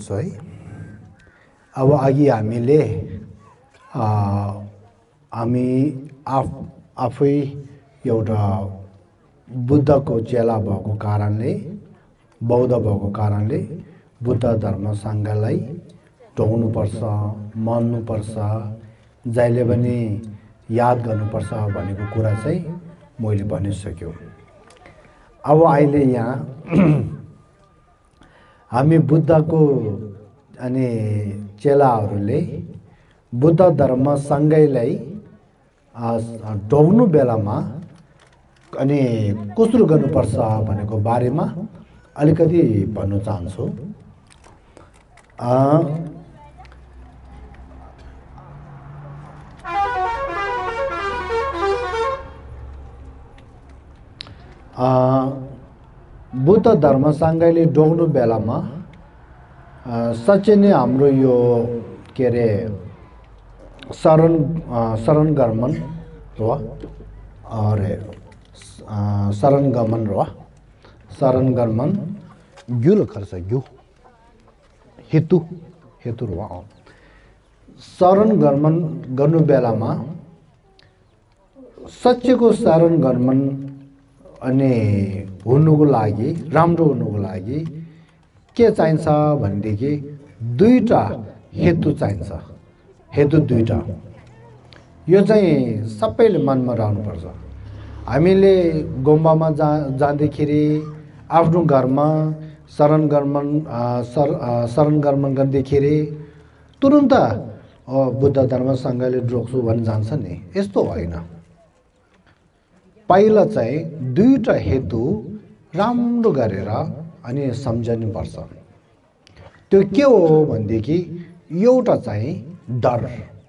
छ है। अब अघि हामी आफै एउटा बुद्धको चेला भएको कारणले, बौद्ध भएको कारणले बुद्ध धर्म संघलाई ढोग्नुपर्छ, मान्नुपर्छ, जहिले पनि याद गर्नुपर्छ भनेको कुरा चाहिँ मैले भनिसक्यो। अब अहिले यहाँ हामी बुद्धको अनि चेलाहरूले बुद्ध धर्म संघलाई ढोग्नु बेलामा अनि कसरी गर्नुपर्छ भनेको बारेमा अलिकति भन्न चाहन्छु। बुद्ध धर्म संघले ढोग्नु बेलामा साँच्चै नै हाम्रो यो के अरे शरण गमन ग्युल खर्च ग्यु हेतु शरण गमन गर्नु बेलामा सच्चैको शरण गमन अनि हुनुको लागि, राम्रो हुनुको लागि के चाहिन्छ भनेदेखि दुईटा हेतु चाहिन्छ। हेतु दुईटा, यो चाहिँ सबैले मनमा राख्नुपर्छ। हामीले गुम्बामा जाँदाखेरि, आफ्नो घरमा शरण गमन गर्दाखेरि तुरुन्त बुद्ध धर्म संघले ढोग्छु भनी जान्छ नि, यस्तो होइन। पहिला चाहिँ दुईटा हेतु राम्रो गरेर अनि सम्झनुपर्छ। त्यो के हो भनेदेखि एउटा चाहिँ डर,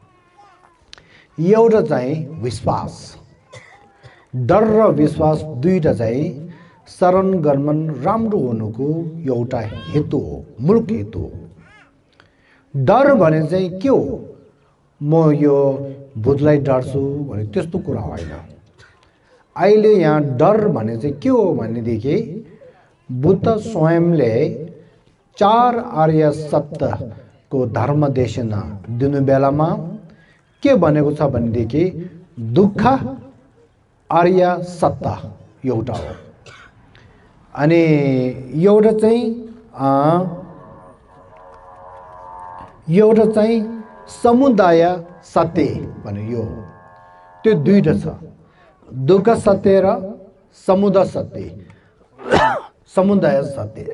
एउटा चाहिँ विश्वास। डर र विश्वास दुईटा चाहिँ शरण गमन राम्रो हुनुको एउटा हेतु हो, मूल हेतु हो। डर भने चाहिँ के हो, म यो बुद्धलाई डर्छु भने त्यस्तो कुरा होइन। अहिले यहाँ डर भने चाहिँ के हो भनेदेखि बुद्ध स्वयंले 4 आर्य सत्यको धर्म देशना दिनु बेलामा के भनेको छ भनेदेखि दुःख आर्य सत्य एउटा हो, अनि एउटा चाहिँ समुदाय सत्य भने यो, त्यो दुईटा छ, दुःख सत्य र समुदाय सत्य।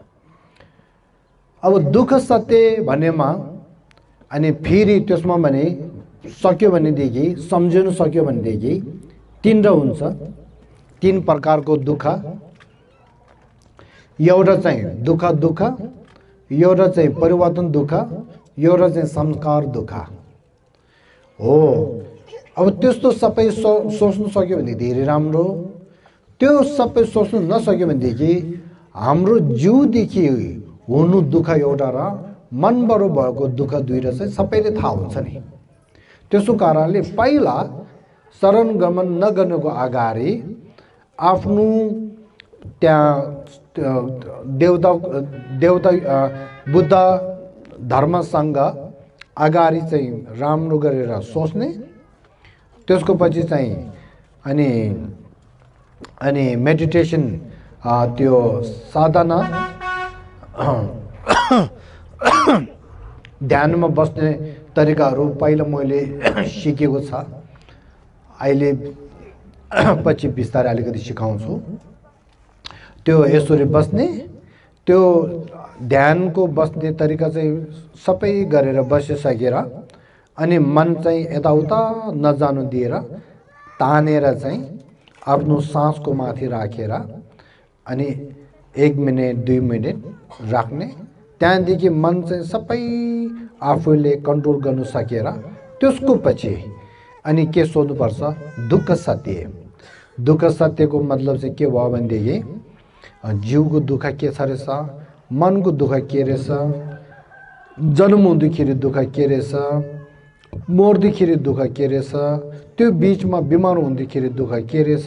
अब दुःख सत्य भनेमा अनि फेरि त्यसमा भने सक्यो भनेदेखि, सम्झिनु सक्यो भनेदेखि तीनवटा हुन्छ, 3 प्रकारको दुःख। एउटा चाहिँ दुःख, एउटा चाहिँ परिवर्तन दुःख, एउटा चाहिँ संस्कार दुःख हो। अब त्यस्तो सबै सोच्नु सक्यो भने धेरै राम्रो। त्यो सबै सोच्नु नसक्यो भनेदेखि हाम्रो जिउदेखि हुनु दुःख एउटा र मनबाट भएको दुःख दुईटा चाहिँ सबैले थाहा हुन्छ नि। त्यसो कारणले पहिला शरण गमन नगर्नुको अगाडि आफ्नो त्यहाँ देवता बुद्ध धर्मसँग अगाडि चाहिँ राम्रो गरेर सोच्ने, त्यसको पछि चाहिँ अनि मेडिटेसन, त्यो साधना ध्यानमा बस्ने तरिकाहरू पहिला मैले सिकेको छ। अहिले पछि बिस्तारै अलिकति सिकाउँछु। त्यो यसरी बस्ने, त्यो ध्यानको बस्ने तरिका चाहिँ सबै गरेर बसिसकेर अनि मन चाहिँ यताउता नजानु दिएर तानेर चाहिँ आफ्नो सासको माथि राखेर अनि 1 मिनेट 2 मिनेट राख्ने। त्यहाँदेखि मन चाहिँ सबै आफूले कन्ट्रोल गर्नु सकेर त्यसको पछि अनि के सोध्नुपर्छ, दुःख सत्य। दुःख सत्यको मतलब चाहिँ के भयो भनेदेखि जिउको दुःख के छ रहेछ, मनको दुःख के रहेछ, जन्म हुँदाखेरि दुःख के रहेछ, मर्दाखेरि दुःख के रहेछ, त्यो बीचमा बिमार हुँदाखेरि दुःख के रहेछ,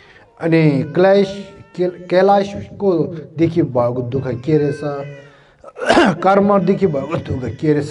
अनि कैलाशको देखि भएको दुःख के रहेछ, कर्मदेखि भएको दुःख के रहेछ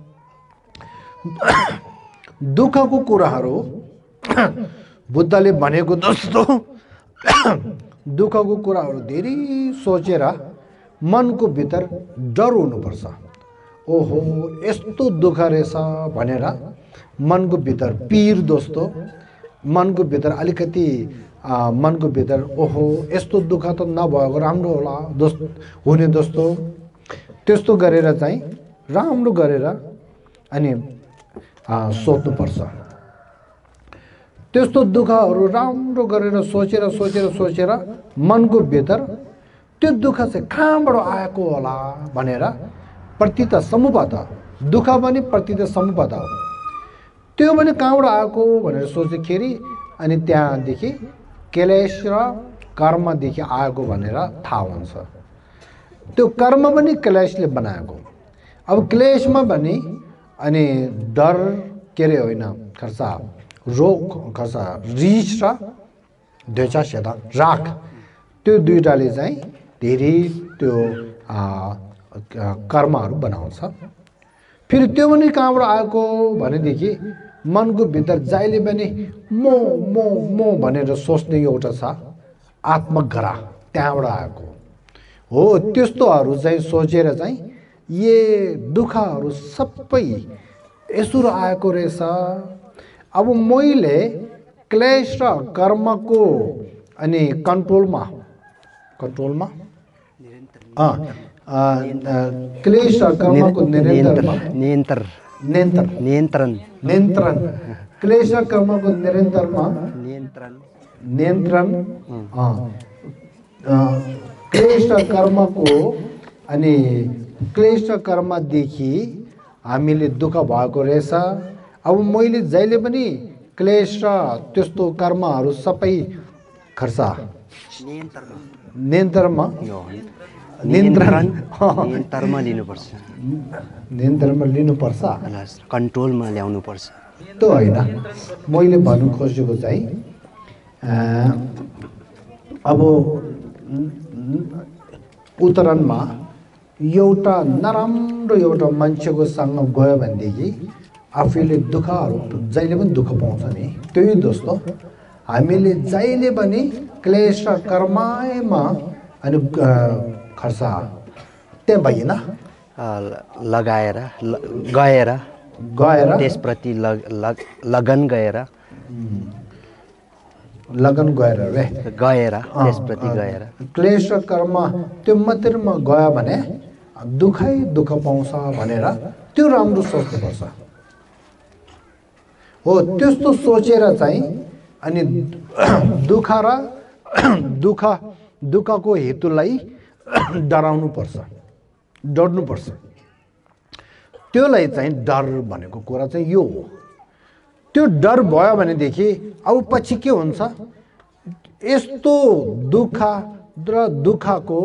दुःखको कुराहरू बुद्धले भनेको जस्तो दुःखको कुराहरू धेरै सोचेर मनको भित्र डर हुनुपर्छ ओहो यस्तो दुःख रहेछ भनेर मनको भित्र पीर दोस्तो मनको भित्र अलिकति मनको भित्र ओहो यस्तो दुःख त नभएको राम्रो होला हुने जस्तो त्यस्तो गरेर चाहिँ राम्रो गरेर अनि सोच्नुपर्छ त्यस्तो दुःखहरू राम्रो गरेर सोचेर मनको भित्र त्यो दुःख चाहिँ कहाँबाट आएको होला भनेर प्रतीत समुपत दुःख पनि प्रतीत समुपत हो त्यो पनि कहाँबाट आएको भनेर सोच्दाखेरि अनि त्यहाँदेखि क्लेश र कर्मदेखि आएको भनेर थाहा हुन्छ त्यो कर्म पनि क्लेशले बनाएको अब क्लेशमा पनि अनि डर के रे होइन खर्चा रोग खर्चा रिस र द्वेषा राग त्यो दुईटाले चाहिँ धेरै त्यो कर्महरू बनाउँछ फेरि त्यो पनि कहाँबाट आएको भनेदेखि मनको भित्र जहिले पनि म भनेर सोच्ने एउटा छ आत्मग्रह त्यहाँबाट आएको हो त्यस्तोहरू चाहिँ सोचेर चाहिँ ये दुःखहरू सबै यसो आएको रहेछ अब मैले क्लेश र कर्मको अनि कन्ट्रोलमा क्लेश र कर्मको नियन्त्रण क्लेश र कर्मको निरन्तरमा नियन्त्रण क्लेश र कर्मको अनि क्लेश र कर्मदेखि हामीले दुःख भएको रहेछ अब मैले जहिले पनि क्लेश र त्यस्तो कर्महरू सबै खर्च नियन्त्रणमा लिनुपर्छ कन्ट्रोलमा ल्याउनुपर्छ त्यो होइन मैले भन्नु खोजेको चाहिँ अब उतरणमा एउटा नराम्रो एउटा मान्छेको सँग गयो भनेदेखि आफूले दुःखहरू जहिले पनि दुःख पाउँछ नि त्यही दोस्तो हामीले जहिले पनि क्लेश र कर्ममा अनि खर्च त्यहाँ भएन लगाएर गएर त्यसप्रति लगन गएर त्यसप्रति गएर क्लेश र कर्म त्यो मात्रमा गयो भने दुःखै दुःख पाउँछ भनेर त्यो राम्रो सोच्नुपर्छ हो त्यस्तो सोचेर चाहिँ अनि दुःख र दुःखको हेतुलाई डर्नुपर्छ त्योलाई चाहिँ डर भनेको कुरा चाहिँ यो हो त्यो डर भयो भनेदेखि अब पछि के हुन्छ यस्तो दुःख र दुःखको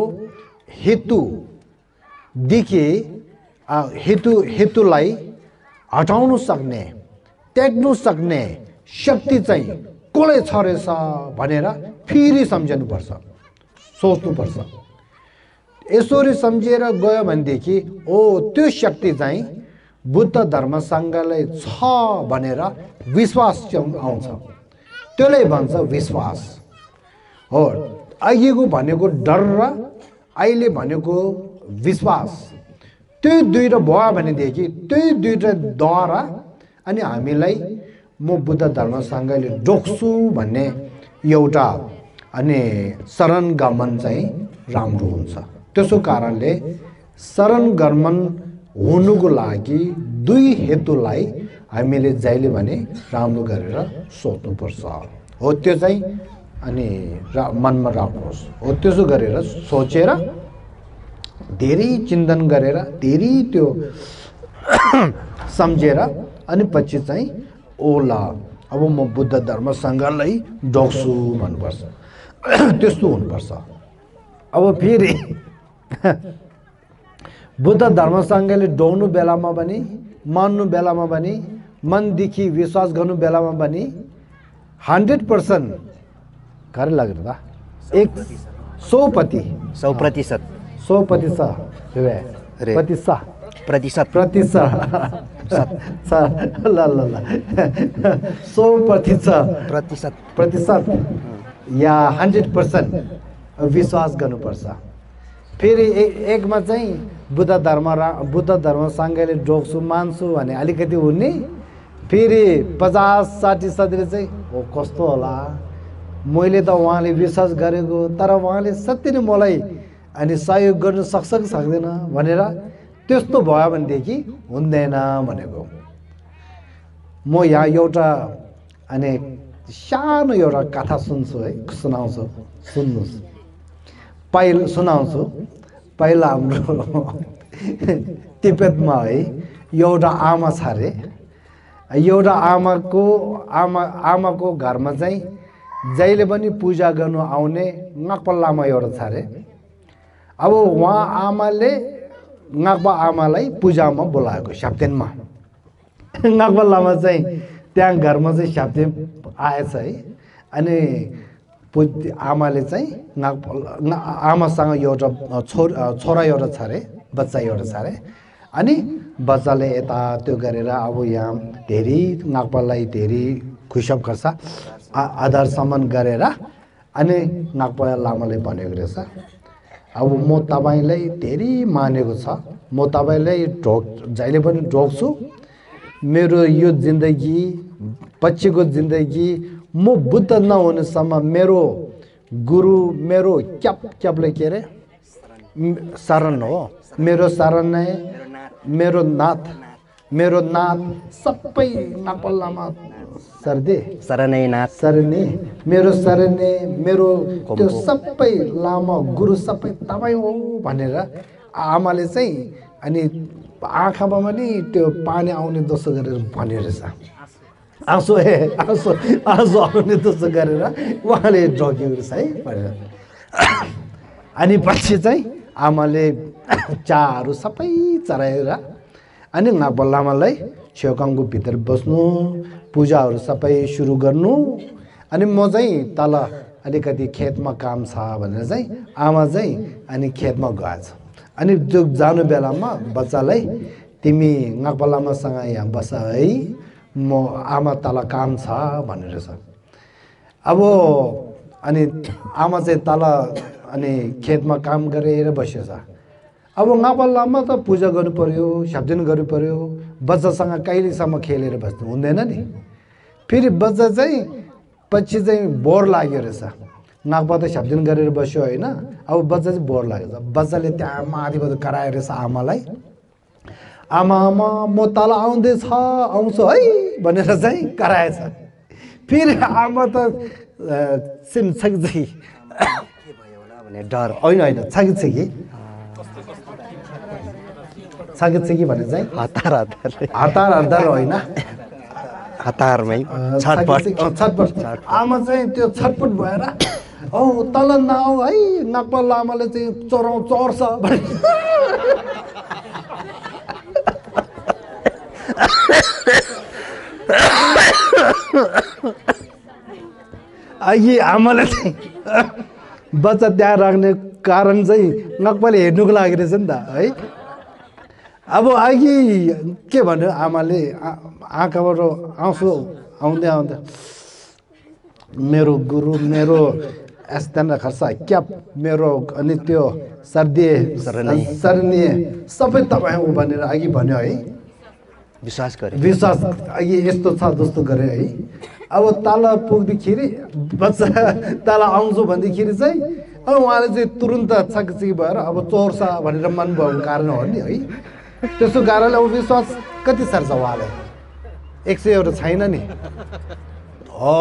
हेतुलाई हटाउनु सक्ने त्याग्नु सक्ने शक्ति चाहिँ कसले छ रहेछ भनेर फेरि सम्झनुपर्छ सोच्नुपर्छ यसरी सम्झेर गयो भनेदेखि ओ त्यो शक्ति चाहिँ बुद्ध धर्म संघलाई छ भनेर विश्वास आउँछ त्यसलाई भन्छ विश्वास हो अघिको भनेको डर र अहिले भनेको विश्वास त्यो दुईटा भयो भनेदेखि त्यही दुईटाद्वारा अनि हामीलाई म बुद्ध धर्म संघले डोक्छु भन्ने एउटा अनि शरण गमन चाहिँ राम्रो हुन्छ त्यसो कारणले शरण गमन हुनुको लागि दुई हेतुलाई हामीले जहिले भने राम्रो गरेर सोच्नुपर्छ हो त्यो चाहिँ अनि मनमा राख्नुहोस् हो त्यसो गरेर सोचेर धेरै चिन्तन गरेर धेरै त्यो सम्झेर अनि पछि चाहिँ ओला अब म बुद्ध धर्म संघलाई डोक्छु भन्नुपर्छ त्यस्तो हुनुपर्छ अब फेरि बुद्ध धर्म संघले डोक्नु बेलामा पनि मान्नु बेलामा पनि मनदेखि विश्वास गर्नु बेलामा पनि 100% कार्य लाग्दा 100% प्रतिशत ल ल ल 100% प्रतिशत या 100% विश्वास गर्नुपर्छ। फेरि एकमा चाहिँ बुद्ध धर्मसँगैले जोड्छु मान्छु भने अलिकति हुने, फेरि 50-60% चाहिँ हो कस्तो होला, मैले त उहाँले विश्वास गरेको तर उहाँले सत्य नै मलाई अनि सहयोग गर्न सक्छ कि सक्दैन भनेर त्यस्तो भयो भनेदेखि हुँदैन भनेको। म यहाँ एउटा अनि सानो एउटा कथा सुनाउँछु सुन्नुहोस्। पहिला हाम्रो तिब्बतमा है एउटा आमा छ अरे। एउटा आमाको घरमा चाहिँ जहिले पनि पूजा गर्नु आउने नागपा लामा एउटा छ अरे। अब उहाँ नागपा आमालाई पूजामा बोलाएको स्याप्तेनमा। नागपा लामा चाहिँ त्यहाँ घरमा चाहिँ स्याप्ते आएछ है। अनि आमाले चाहिँ आमासँग एउटा छोरा एउटा छ अरे, बच्चा एउटा छ अरे। अनि बच्चाले यता त्यो गरेर अब यहाँ धेरै नागपालाई धेरै खुसब गर्छ, आदर सम्मान गरेर। अनि नागपा लामाले भनेको रहेछ, अब म तपाईँलाई धेरै मानेको छ, म तपाईँलाई जहिले पनि ढोग्छु। मेरो यो जिन्दगी पछिको जिन्दगी म बुद्ध नहुनेसम्म मेरो गुरु मेरो क्यापले के अरे शरण हो, मेरो शरण नै मेरो नाथ सबै नागपा लामा शरणे मेरो त्यो सबै लामा गुरु सबै तपाईँ हो भनेर आमाले चाहिँ अनि आँखामा पनि त्यो पानी आउने जस्तो गरेर भन्यो रहेछ। आँसु आउने जस्तो गरेर उहाँले ढोग्यो रहेछ है भनेर। अनि पछि चाहिँ आमाले चाहरू सबै चढाएर अनि नागपा लामालाई छेउकाङको भित्र बस्नु, पूजाहरू सबै सुरु गर्नु। अनि म चाहिँ तल अलिकति खेतमा काम छ भनेर चाहिँ आमा चाहिँ अनि खेतमा गएछ। अनि त्यो जानु बेलामा बच्चालाई तिमी नागपा लामासँग यहाँ बस है, म आमा तल काम छ भनेर छ। अब अनि आमा चाहिँ तल अनि खेतमा काम गरेर बसेछ। अब नागपा लामा त पूजा गर्नु पर्यो, स्याप्देन गर्नु पर्यो, बच्चासँग कहिलेसम्म खेलेर बस्नु हुँदैन नि। फेरि बच्चा चाहिँ पछि चाहिँ बोर लाग्यो रहेछ। नागपा त स्याप्देन गरेर बस्यो होइन, अब बच्चा चाहिँ बोर लाग्यो। बच्चाले त्यहाँ माथिबाट कराएर रहेछ आमालाई, आमा म तल आउँछु है भनेर चाहिँ कराएछ। फेरि आमा त सिमछकी डर होइन छाकी भने चाहिँ हतार होइन, हतारमै छटपट। आमा चाहिँ त्यो छटपट भएर औ तल नआऊ है, नागपा लामाले चाहिँ चर्छ भने अघि आमाले चाहिँ बच्चा त्यहाँ राख्ने कारण चाहिँ नागपाले हेर्नुको लागि रहेछ नि त है। अब अघि के भन्यो आमाले, आँखाबाट आउँछु आउँदै मेरो गुरु मेरो यस्ता खर्च क्याप मेरो अनि त्यो शरण्य सबै तपाईँ हो भनेर अघि भन्यो है। विश्वास अघि यस्तो छ जस्तो गरे है। अब तल पुग्दाखेरि बच्चा तल आउँछु भन्दाखेरि चाहिँ अब उहाँले चाहिँ तुरुन्त छकछकी भएर अब चोर्छ भनेर मन भएको कारण हो नि है। त्यसो कारणले अब विश्वास कति सर्छ उहाँले, 100 एउटा छैन नि हो।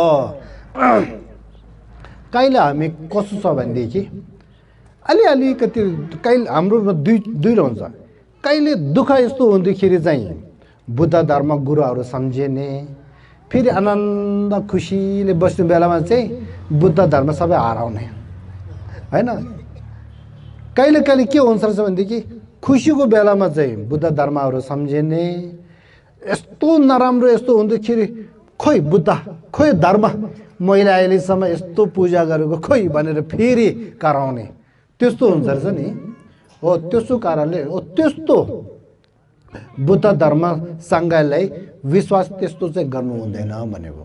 कहिले हामी कसो छ भनेदेखि अलिकति कहिले हाम्रोमा दुई रहन्छ। कहिले दुःख यस्तो हुँदाखेरि चाहिँ बुद्ध धर्म गुरुहरू सम्झिने, फेरि आनन्द खुसीले बस्ने बेलामा चाहिँ बुद्ध धर्म सबै हराउने होइन। कहिले के हुन्छ भनेदेखि खुसीको बेलामा चाहिँ बुद्ध धर्महरू सम्झिने, यस्तो नराम्रो यस्तो हुँदाखेरि खोइ बुद्ध खोइ धर्म मैले अहिलेसम्म यस्तो पूजा गरेको खोइ भनेर फेरि कराउने त्यस्तो हुन्छ रहेछ नि। हो त्यसो कारणले हो त्यस्तो बुद्ध धर्म सङ्घलाई विश्वास त्यस्तो चाहिँ गर्नु हुँदैन भनेको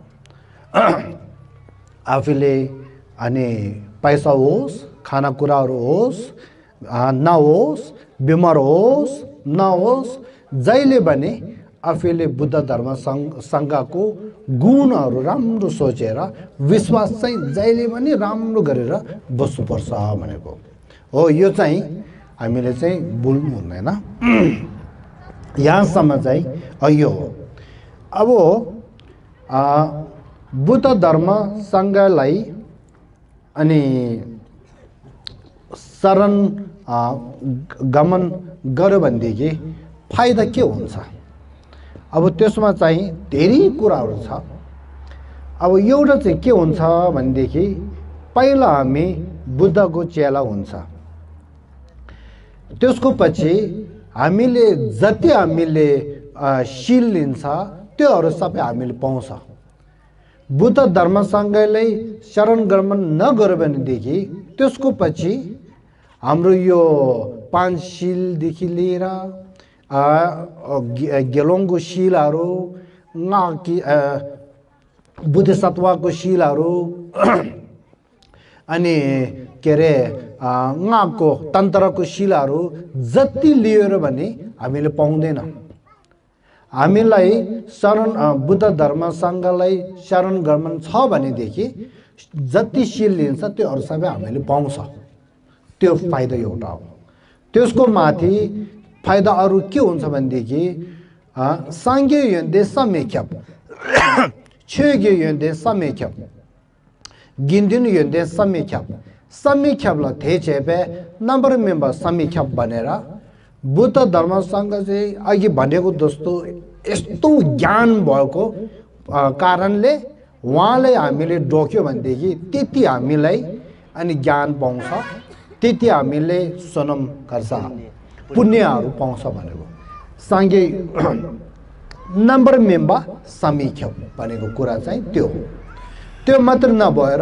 आफूले अनि पैसा होस् खानेकुराहरू होस् नहोस् बिमार होस् नहोस् जहिले पनि आफूले बुद्ध धर्म सङ्घको गुणहरू राम्रो सोचेर विश्वास चाहिँ जहिले पनि राम्रो गरेर बस्नुपर्छ भनेको हो यो चाहिँ हामीले चाहिँ भुल्नु हुँदैन यहाँसम्म चाहिँ यो हो अब बुद्ध धर्म सङ्घलाई अनि शरण गमन गर्यो भनेदेखि फाइदा के हुन्छ अब त्यसमा चाहिँ धेरै कुराहरू छ अब एउटा चाहिँ के हुन्छ भनेदेखि पहिला हामी बुद्धको चेला हुन्छ त्यसको पछि हामीले जति हामीले शील लिन्छ त्योहरू सबै हामीले पाउँछ बुद्ध धर्म सङ्घलाई शरण गमन नगर्यो भनेदेखि त्यसको पछि हाम्रो यो पाँच शीलदेखि लिएर गेलोङको शीलहरू बुद्धिसत्वको शीलहरू अनि के अरे को तन्त्रको शीलहरू जति लिएर भने हामीले पाउँदैन हामीलाई शरण बुद्ध धर्म सङ्घलाई शरण गमन छ भनेदेखि जति शील लिन्छ त्योहरू सबै हामीले पाउँछ त्यो फाइदा एउटा हो त्यसको माथि फाइदा अरू के हुन्छ भनेदेखि साङ्गे यन्दे समेख्याप छेगे यन्दे समेख्याप गिन्दिन यन्दे समेख्याप समीख्यापलाई थेचेपे नम्बर मेम्बर समीख्याप भनेर बुद्ध धर्म सङ्घ चाहिँ अघि भनेको जस्तो यस्तो ज्ञान भएको कारणले उहाँले हामीले ढोक्यो भनेदेखि त्यति हामीलाई अनि ज्ञान पाउँछ त्यति हामीले सोनम गर्छ पुण्यहरू पाउँछ भनेको साङ्गे नम्बर मेम्बर समीख्याप भनेको कुरा चाहिँ त्यो मात्र नभएर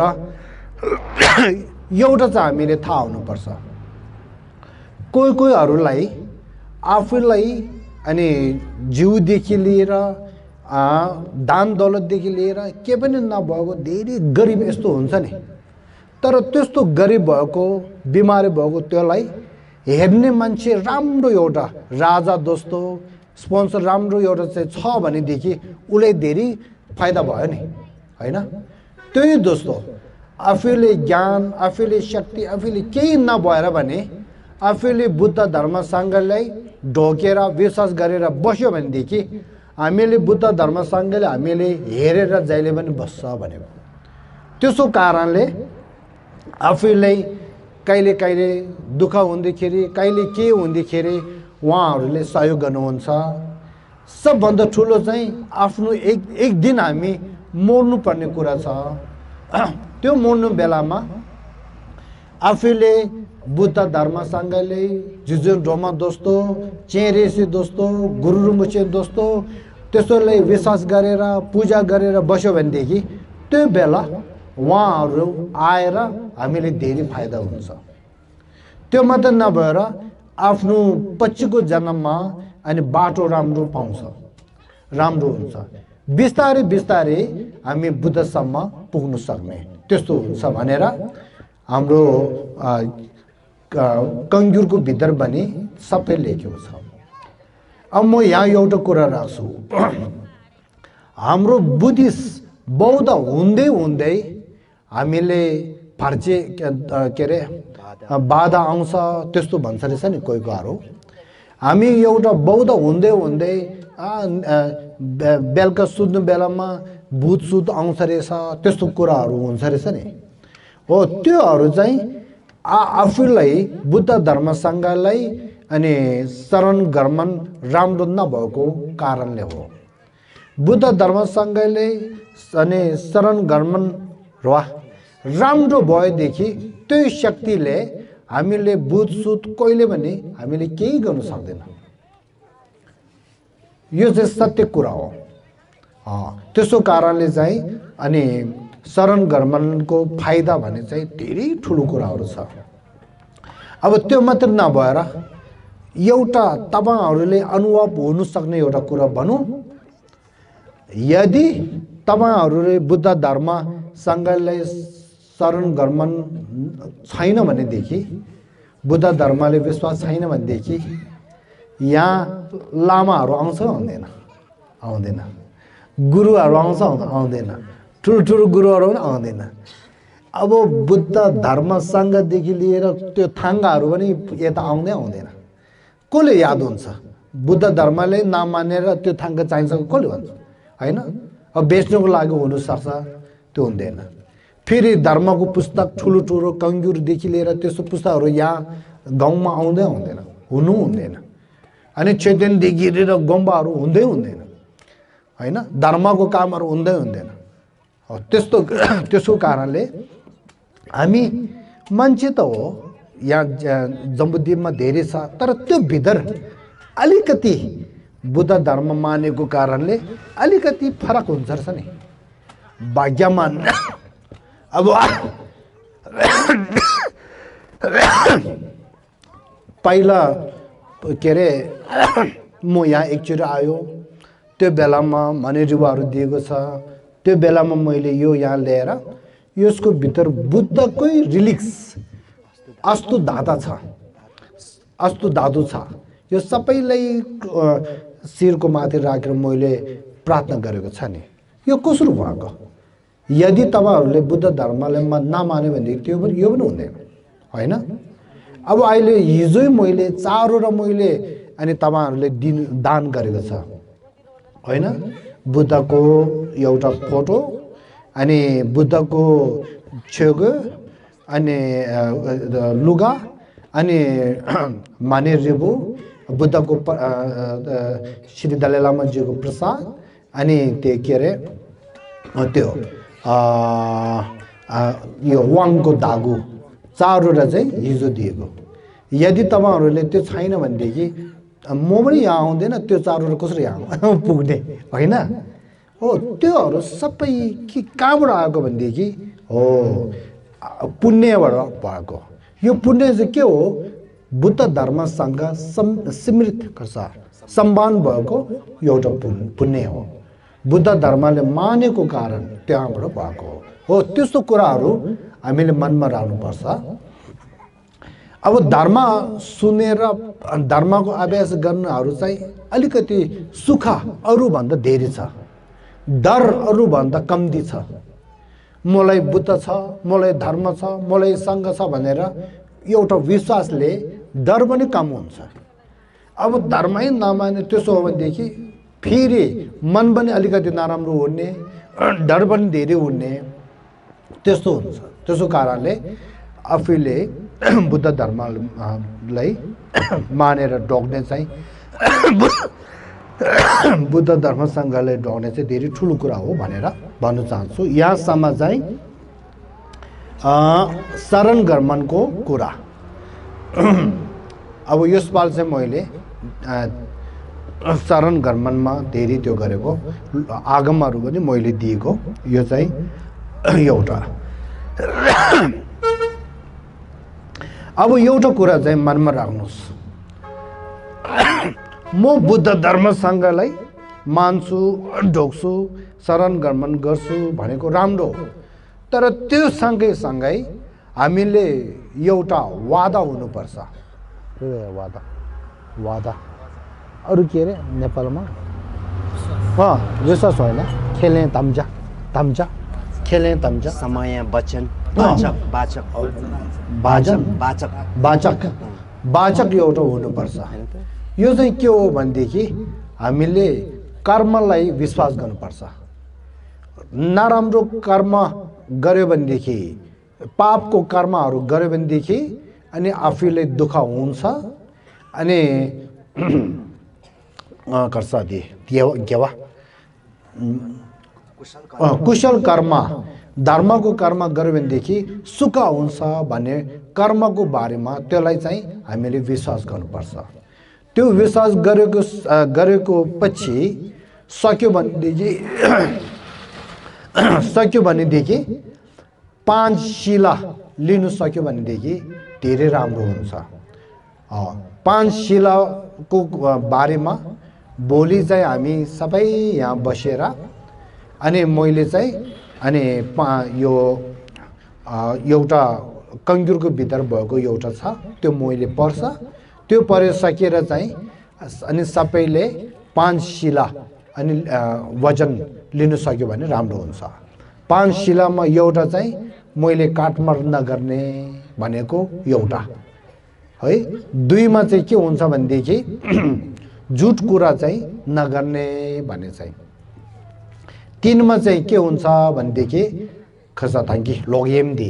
एउटा चाहिँ हामीले थाहा हुनुपर्छ कोहीहरूलाई आफूलाई अनि जिउदेखि लिएर दान दौलतदेखि लिएर के पनि नभएको धेरै गरिब यस्तो हुन्छ नि तर त्यस्तो गरिब भएको बिमारी भएको त्यसलाई हेर्ने मान्छे राम्रो एउटा राजा जस्तो स्पोन्सर राम्रो एउटा चाहिँ छ भनेदेखि उसलाई धेरै फाइदा भयो नि होइन त्यही जस्तो आफूले ज्ञान आफूले शक्ति आफूले केही नभएर भने आफूले बुद्ध धर्म सङ्घलाई ढोकेर विश्वास गरेर बस्यो भनेदेखि हामीले बुद्ध धर्म सङ्घले हामीले हेरेर जहिले पनि बस्छ भनेको त्यसो कारणले आफूलाई कहिले कहिले दुःख हुँदाखेरि कहिले के हुँदाखेरि उहाँहरूले सहयोग गर्नुहुन्छ सबभन्दा ठुलो चाहिँ आफ्नो एक दिन हामी मर्नुपर्ने कुरा छ त्यो मर्नु बेलामा आफूले बुद्ध धर्म सङ्घले जुजुन ढोमा दोस्तो चेरेसी दोस्तो गुरुरुमुचे दोस्तो त्यसोलाई विश्वास गरेर पूजा गरेर बस्यो भनेदेखि त्यो बेला उहाँहरू आएर हामीले धेरै फाइदा हुन्छ त्यो मात्र नभएर आफ्नो पछिको जन्ममा अनि बाटो राम्रो पाउँछ राम्रो हुन्छ बिस्तारै बिस्तारै हामी बुद्धसम्म पुग्नु सक्ने त्यस्तो हुन्छ भनेर हाम्रो कङ्ग्युरको भित्र पनि सबै लेखेको छ अब म यहाँ एउटा कुरा राख्छु हाम्रो बुद्धिस्ट बौद्ध हुँदै हुँदै हामीले फर्चे के अरे बाधा आउँछ त्यस्तो भन्छ रहेछ नि कोहीकोहरू हामी एउटा बौद्ध हुँदै हुँदै बेलुका सुत्नु बेलामा भूत सुत आउँछ रहेछ त्यस्तो कुराहरू हुन्छ रहेछ नि हो त्योहरू चाहिँ आफूलाई बुद्ध धर्म सङ्घलाई अनि शरण गमन राम्रो नभएको कारणले हो बुद्ध धर्म सङ्घले अनि शरण गमन राम्रो भएदेखि त्यो शक्तिले हामीले भूत सुत कहिले पनि हामीले केही गर्न सक्दैन यो चाहिँ सत्य कुरा हो त्यसो कारणले चाहिँ अनि शरण गमनको फाइदा भने चाहिँ धेरै ठुलो कुराहरू छ अब त्यो मात्र नभएर एउटा तपाईहरुले अनुभव हुन सक्ने एउटा कुरा भनौं, यदि तपाईहरुले बुद्ध धर्म सँगैलाई शरण गर्मन छैन भनेदेखि, बुद्ध धर्मले विश्वास छैन भनेदेखि यहाँ लामाहरु आउँछ आउँदैन? आउँदैन। गुरुहरु आउँछ आउँदैन? ठुलठुलो गुरुहरु पनि आउँदैन। अब बुद्ध धर्मसँगदेखि लिएर त्यो थाङ्गाहरु पनि यता आउँदै आउँदैन। कसले याद हुन्छ? बुद्ध धर्मले नमानेर त्यो थाङ्गा चाहिन्छ कसले भन्छ? हैन? अब बेच्नको लागि हुन सक्छ, त्यो हुँदैन। फेरि धर्मको पुस्तक ठुलो ठुलो कंजुरदेखि लिएर त्यस्तो पुस्तकहरु यहाँ गाउँमा आउँदै आउँदैन, हुनु हुँदैन। अनि चैतन्यदेखि लिएर गुम्बाहरु हुँदै हुँदैन, हैन? धर्मको कामहरु हुँदै हुँदैन। त्यसको कारणले हामी मान्छे त हो, यहाँ जम्बुद्वीपमा धेरै छ, तर त्यो भित्र अलिकति बुद्ध धर्म मानेको कारणले अलिकति फरक हुन्छ रहेछ नि। भाग्यमान अब पहिला के अरे म यहाँ एकचोटि आयो, त्यो बेलामा मनेजुवाहरु दिएको छ, त्यो बेलामा मैले यो यहाँ ल्याएर यसको भित्र बुद्धकै रिलिक्स अस्तु धाता छ, अस्तु धातु छ। यो सबैलाई शिरको माथि राखेर मैले प्रार्थना गरेको छ नि। यो कसरी भएको? यदि तपाईहरुले बुद्ध धर्मलाई नमाने भनेदेखि त्यो पनि यो पनि हुँदैन, हैन? अब अहिले हिजोै मैले चारवटा मैले अनि तपाईहरुले दान गरेको छ, हैन? बुद्धको एउटा फोटो, अनि बुद्धको छेगो, अनि लुगा, अनि मानेरजेबु, बुद्धको श्री दलाई लामाजीको प्रसाद, अनि त्यो के अरे त्यो यो वाङको धागो, चारवटा चाहिँ हिजो दिएको। यदि तपाईहरुले त्यो छैन भनेदेखि म पनि यहाँ आउँदैन, त्यो चारवटा कसरी यहाँ पुग्ने, हैन? हो, त्योहरु सबै के कहाँबाट आएको भनेदेखि हो पुण्यबाट भएको। यो पुण्य चाहिँ के हो? बुद्ध धर्मसँग सम्मिलित गर्छ, सम्बन्ध भएको एउटा पुण्य हो। बुद्ध धर्मले मानेको कारण त्यहाँबाट भएको हो। त्यस्तो कुराहरु हामीले मनमा राख्नुपर्छ। अब धर्म सुनेर धर्मको अभ्यास गर्नेहरु चाहिँ अलिकति सुख अरु भन्दा धेरै छ, डर अरु भन्दा कम्ती छ। मलाई बुद्ध छ, मलाई धर्म छ, मलाई संघ छ भनेर एउटा विश्वासले डर पनि कम हुन्छ। अब धर्मै नमाने त्यसो हो भनेदेखि फेरि मन पनि अलिकति नराम्रो हुने, डर पनि धेरै हुने, त्यस्तो हुन्छ। त्यसो कारणले आफूले बुद्ध धर्मलाई मानेर डोक्ने चाहिँ बुद्ध धर्मसँगले डोक्ने चाहिँ धेरै ठुलो कुरा हो भनेर भन्न चाहन्छु। यहाँसम्म चाहिँ शरण गर्मनको कुरा। अब यसपाल चाहिँ मैले शरण गर्मनमा धेरै त्यो गरेको, आगमहरू पनि मैले दिएको। यो चाहिँ एउटा। अब एउटा कुरा चाहिँ मनमा राख्नुहोस्, म बुद्ध धर्मसँगलाई मान्छु, ढोक्छु, शरण गर्मन गर्छु भनेको राम्रो हो, तर त्यो सँगै सँगै हामीले एउटा वादा हुनुपर्छ। वादा वादा अरु के अरे नेपालमा विश्वास होइन, खेले तम्जा तम्जा खेले तम्जा समय वचन वाचक वाचक वाचन वाचक वाचक वाचक एउटा हुनुपर्छ। यो चाहिँ के हो भनेदेखि हामीले कर्मलाई विश्वास गर्नुपर्छ। नराम्रो कर्म गर्यो भनेदेखि, पापको कर्महरू गर्यो भनेदेखि अनि आफूले दुःख हुन्छ। अनि कर्सादी गेवा कुशल कर्म, धर्मको कर्म गर्यो भनेदेखि सुख हुन्छ भन्ने कर्मको बारेमा त्यसलाई चाहिँ हामीले विश्वास गर्नुपर्छ। त्यो विश्वास गरेको पछि सक्यो भनेदेखि 5 शिला लिनु सक्यो भनेदेखि धेरै राम्रो हुन्छ। पाँच शिलाको बारेमा भोलि चाहिँ हामी सबै यहाँ बसेर अनि मैले चाहिँ अनि यो एउटा कङ्ग्युरको भित्र भएको एउटा छ त्यो मैले पढ्छ त्यो पढिसकेर चाहिँ अनि सबैले पाँच शिला अनि वजन लिन सक्यो भने राम्रो हुन्छ। पाँच शिलामा एउटा चाहिँ मैले काटमार नगर्ने भनेको एउटा है। दुईमा चाहिँ के हुन्छ भनेदेखि झुट कुरा चाहिँ नगर्ने भने चाहिँ। तीनमा चाहिँ के हुन्छ भनेदेखि खसाथाङ्की लोग्येम्दी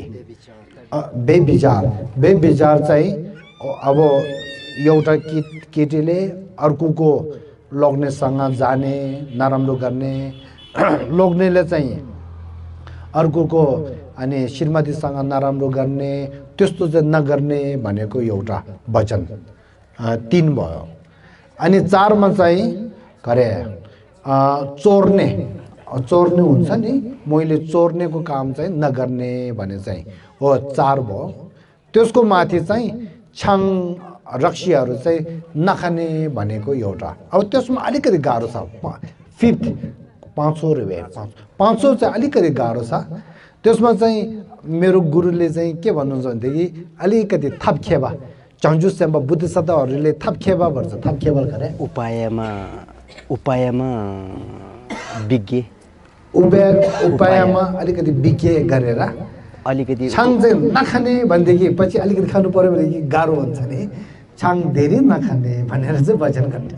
बेविचार चाहिँ अब एउटा केटीले अर्कोको लोग्नेसँग जाने नराम्रो गर्ने लोग्नेले चाहिँ अर्कोको अनि श्रीमतीसँग नराम्रो गर्ने त्यस्तो चाहिँ नगर्ने भनेको एउटा वचन 3 भयो। अनि 4मा चाहिँ करे चोर्ने हुन्छ नि मैले चोर्नेको काम चाहिँ नगर्ने भने चाहिँ हो 4 भयो। त्यसको माथि चाहिँ छाङ रक्सीहरू चाहिँ नखाने भनेको एउटा। अब त्यसमा अलिकति गाह्रो छ 5th 500 रुपैयाँ 500 चाहिँ अलिकति गाह्रो छ। त्यसमा चाहिँ मेरो गुरुले चाहिँ के भन्नुहुन्छ भनेदेखि अलिकति थपखेबा चन्जु सेम्बा बुद्धिसत्ताहरूले थपखेबा भन्छ थपखेबा गरे उपायमा विज्ञ उपायमा अलिकति विज्ञ गरेर अलिकति छाङ चाहिँ नखाने भनेदेखि पछि अलिकति खानु पर्यो भनेदेखि गाह्रो हुन्छ नि। छाङ धेरै नखाने भनेर चाहिँ वचन गर्ने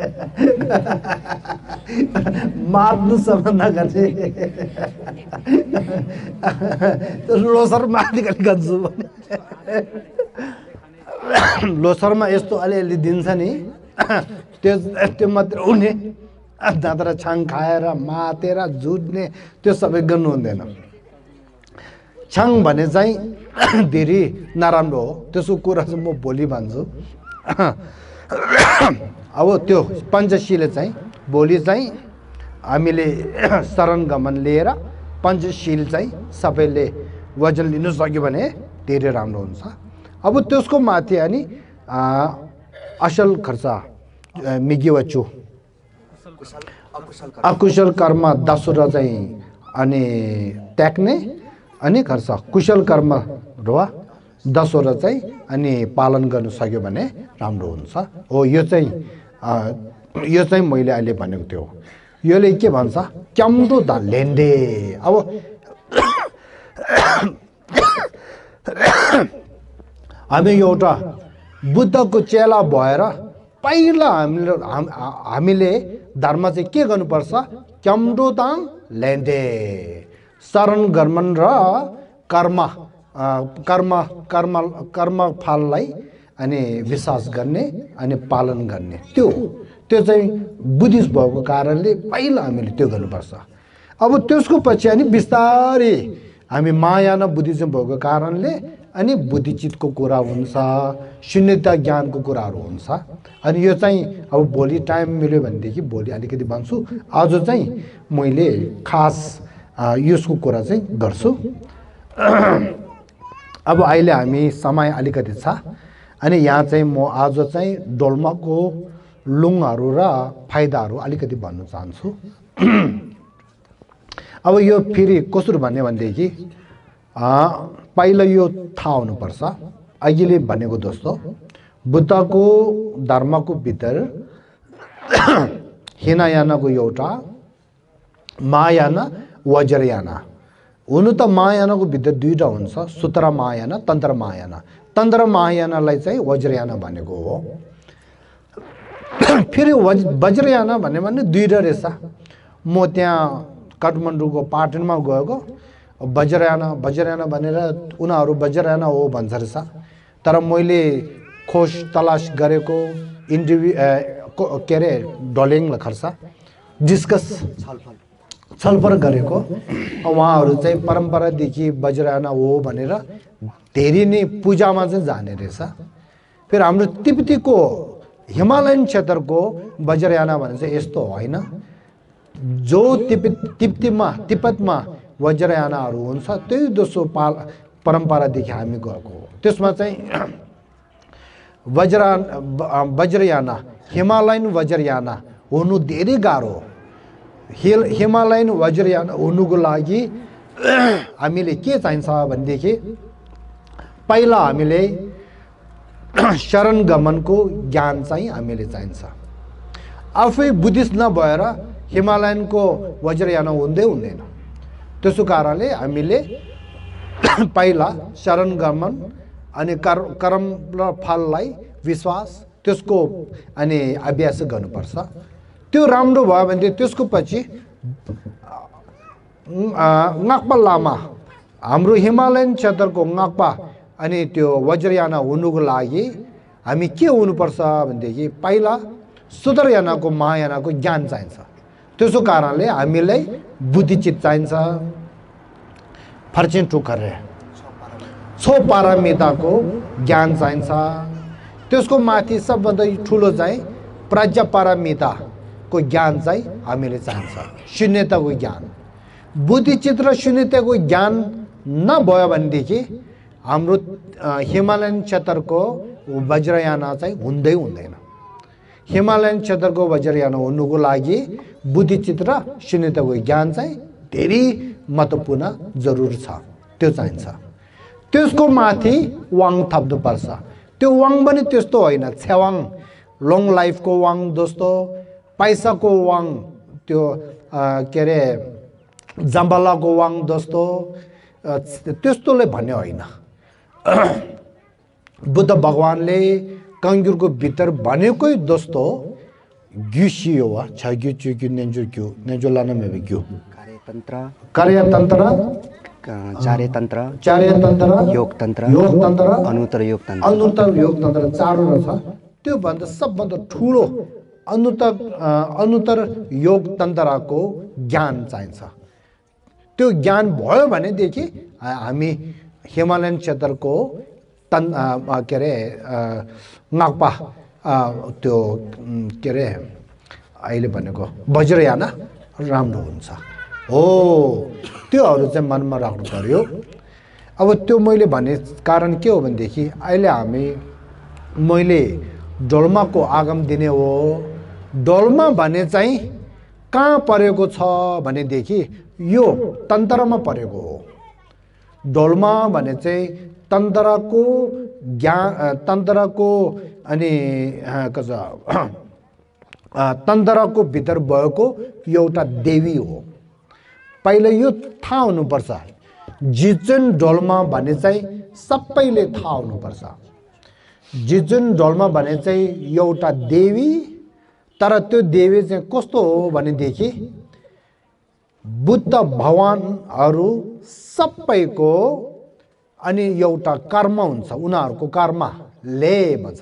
मार्नुसम्म नगर्ने लोसरमा अलिकति गर्छु भने लोसरमा यस्तो अलिअलि दिन्छ नि त्यो मात्र हुने दाँत्र छाङ खाएर मातेर जुट्ने त्यो सबै गर्नु हुँदैन। छाङ भने चाहिँ धेरै नराम्रो हो त्यसको कुरा चाहिँ म भोलि भन्छु। अब त्यो पञ्चशील चाहिँ भोलि चाहिँ हामीले शरण गमन लिएर पञ्चशील चाहिँ सबैले वजन लिनु सक्यो भने धेरै राम्रो हुन्छ। अब त्यसको माथि अनि असल खर्च मिगिवचु अकुशल कर्म 10 चाहिँ अनि त्याग्ने अनि खर्च कुशल कर्म र 10 चाहिँ अनि पालन गर्न सक्यो भने राम्रो हुन्छ। हो यो चाहिँ मैले अहिले भनेको थियो। योले के भन्छ क्याम्दो द लेन्डे। अब हामी एउटा बुद्धको चेला भएर पहिला हामीले धर्म चाहिँ के गर्नुपर्छ क्याम्दो दाङ लेन्डे शरण गमन र कर्म फललाई अनि विश्वास गर्ने अनि पालन गर्ने त्यो चाहिँ बुद्धिस्ट भएको कारणले पहिला हामीले त्यो गर्नुपर्छ। अब त्यसको पछि अनि बिस्तारै हामी महायान बुद्धिज्म भएको कारणले अनि बुद्धिचितको कुरा हुन्छ शून्यता ज्ञानको कुराहरू हुन्छ। अनि यो चाहिँ अब भोलि टाइम मिल्यो भनेदेखि भोलि अलिकति भन्छु। आज चाहिँ मैले खास यसको कुरा चाहिँ गर्छु। अब अहिले हामी समय अलिकति छ अनि यहाँ चाहिँ म आज चाहिँ डोल्माको लुङहरू र फाइदाहरू अलिकति भन्न चाहन्छु। अब यो फेरि कसरी भन्ने भनेदेखि पहिला यो थाहा हुनुपर्छ अहिले भनेको दोस्तो बुद्धको धर्मको भित्र हिनायानाको एउटा महायाना वज्रयाना हुनु त महायानाको भित्र 2टा हुन्छ सूत्र महायाना तन्त्र महायाना। तन्त्र महायानालाई चाहिँ वज्रयाना भनेको हो। फेरि वज्रयाना भन्ने 2टा रहेछ। म त्यहाँ काठमाडौँको पाटनमा गएको वज्रयाना भनेर उनीहरू वज्रयाना हो भन्छ रहेछ। तर मैले खोज तलास गरेको इन्टरभ्यू के अरे डलिङ खर्च डिस्कस छलफल गरेको उहाँहरू चाहिँ परम्परादेखि वज्रयाना हो भनेर धेरै नै पूजामा चाहिँ जाने रहेछ। फेरि हाम्रो तिब्बतीको हिमालयन क्षेत्रको वज्रयाना भने चाहिँ यस्तो होइन। जो तिब्बतमा वज्रयानाहरू हुन्छ त्यही दोस्रो परम्परादेखि हामी गएको हो। त्यसमा चाहिँ वज्रयाना हिमालयन वज्रयाना हुनु धेरै गाह्रो हो। हिमालयन वज्रयान हुनुको लागि हामीले के चाहिन्छ भनेदेखि पहिला हामीले शरण गमनको ज्ञान चाहिँ हामीले चाहिन्छ। आफै बुद्धिस्ट नभएर हिमालयनको वज्रयान हुँदैन। त्यसो कारणले हामीले पहिला शरण गमन अनि कर्म र फललाई विश्वास त्यसको अनि अभ्यास गर्नुपर्छ। त्यो राम्रो भयो भने त्यसको पछि नागपा लामा हाम्रो हिमालयन क्षेत्रको नागपा अनि त्यो वज्रयाना हुनुको लागि हामी के हुनुपर्छ भनेदेखि पहिला सुदरयानाको महायानाको ज्ञान चाहिन्छ। त्यसो कारणले हामीलाई बुद्धिचित चाहिन्छ। फर्चिन टुकरे छो पारमिताको ज्ञान चाहिन्छ। त्यसको माथि सबभन्दा ठुलो चाहिँ प्रज्ञा पारमिताको ज्ञान चाहिँ हामीले चाहिन्छ। शून्यताको ज्ञान बुद्धिचित र शून्यताको ज्ञान नभयो भनेदेखि हाम्रो हिमालयन क्षेत्रको वज्रयाना चाहिँ हुँदैन। हिमालयन क्षेत्रको वज्रयाना हुनुको लागि बुद्धिचित र शून्यताको ज्ञान चाहिँ धेरै महत्त्वपूर्ण जरुरी छ। त्यो चाहिन्छ। त्यसको माथि वाङ थप्नुपर्छ। त्यो वाङ पनि त्यस्तो होइन छेवाङ लङ लाइफको वाङ जस्तो पैसाको वाङ त्यो के अरे जम्बालाको वाङ जस्तो त्यस्तोले भन्ने होइन। बुद्ध भगवानले कङ्ग्युरको भित्र भनेकै जस्तो ग्युसियो वा छग्यु चुग्यु नेन्जुर्क्यु नेन्जुलाना मेबेक्यु कार्यतन्त्र चार्यतन्त्र योगतन्त्र अनुत्तर योगतन्त्र चारवटा छ। त्यो भन्दा सबभन्दा ठुलो अनुत्तर योगतन्त्रको ज्ञान चाहिन्छ। त्यो ज्ञान भयो भनेदेखि हामी हिमालयन क्षेत्रको के अरे नागपा त्यो के अरे अहिले भनेको वज्रयाना राम्रो हुन्छ हो। त्योहरू चाहिँ मनमा राख्नु पर्यो। अब त्यो मैले भने कारण के हो भनेदेखि अहिले मैले डोल्माको आगम दिने हो। डोल्मा भने चाहिँ कहाँ परेको छ भनेदेखि यो तन्त्रमा परेको हो। डोल्मा भने चाहिँ तन्त्रको ज्ञान तन्त्रको अनि तन्त्रको भित्र भएको एउटा देवी हो। पहिला यो थाहा हुनुपर्छ। जिजुन डोल्मा भने चाहिँ सबैले थाहा हुनुपर्छ। जिजुन डोल्मा भने चाहिँ एउटा देवी। तर त्यो देवी चाहिँ कस्तो हो भनेदेखि बुद्ध भगवानहरू सबैको अनि एउटा कर्म हुन्छ। उनीहरूको कर्मले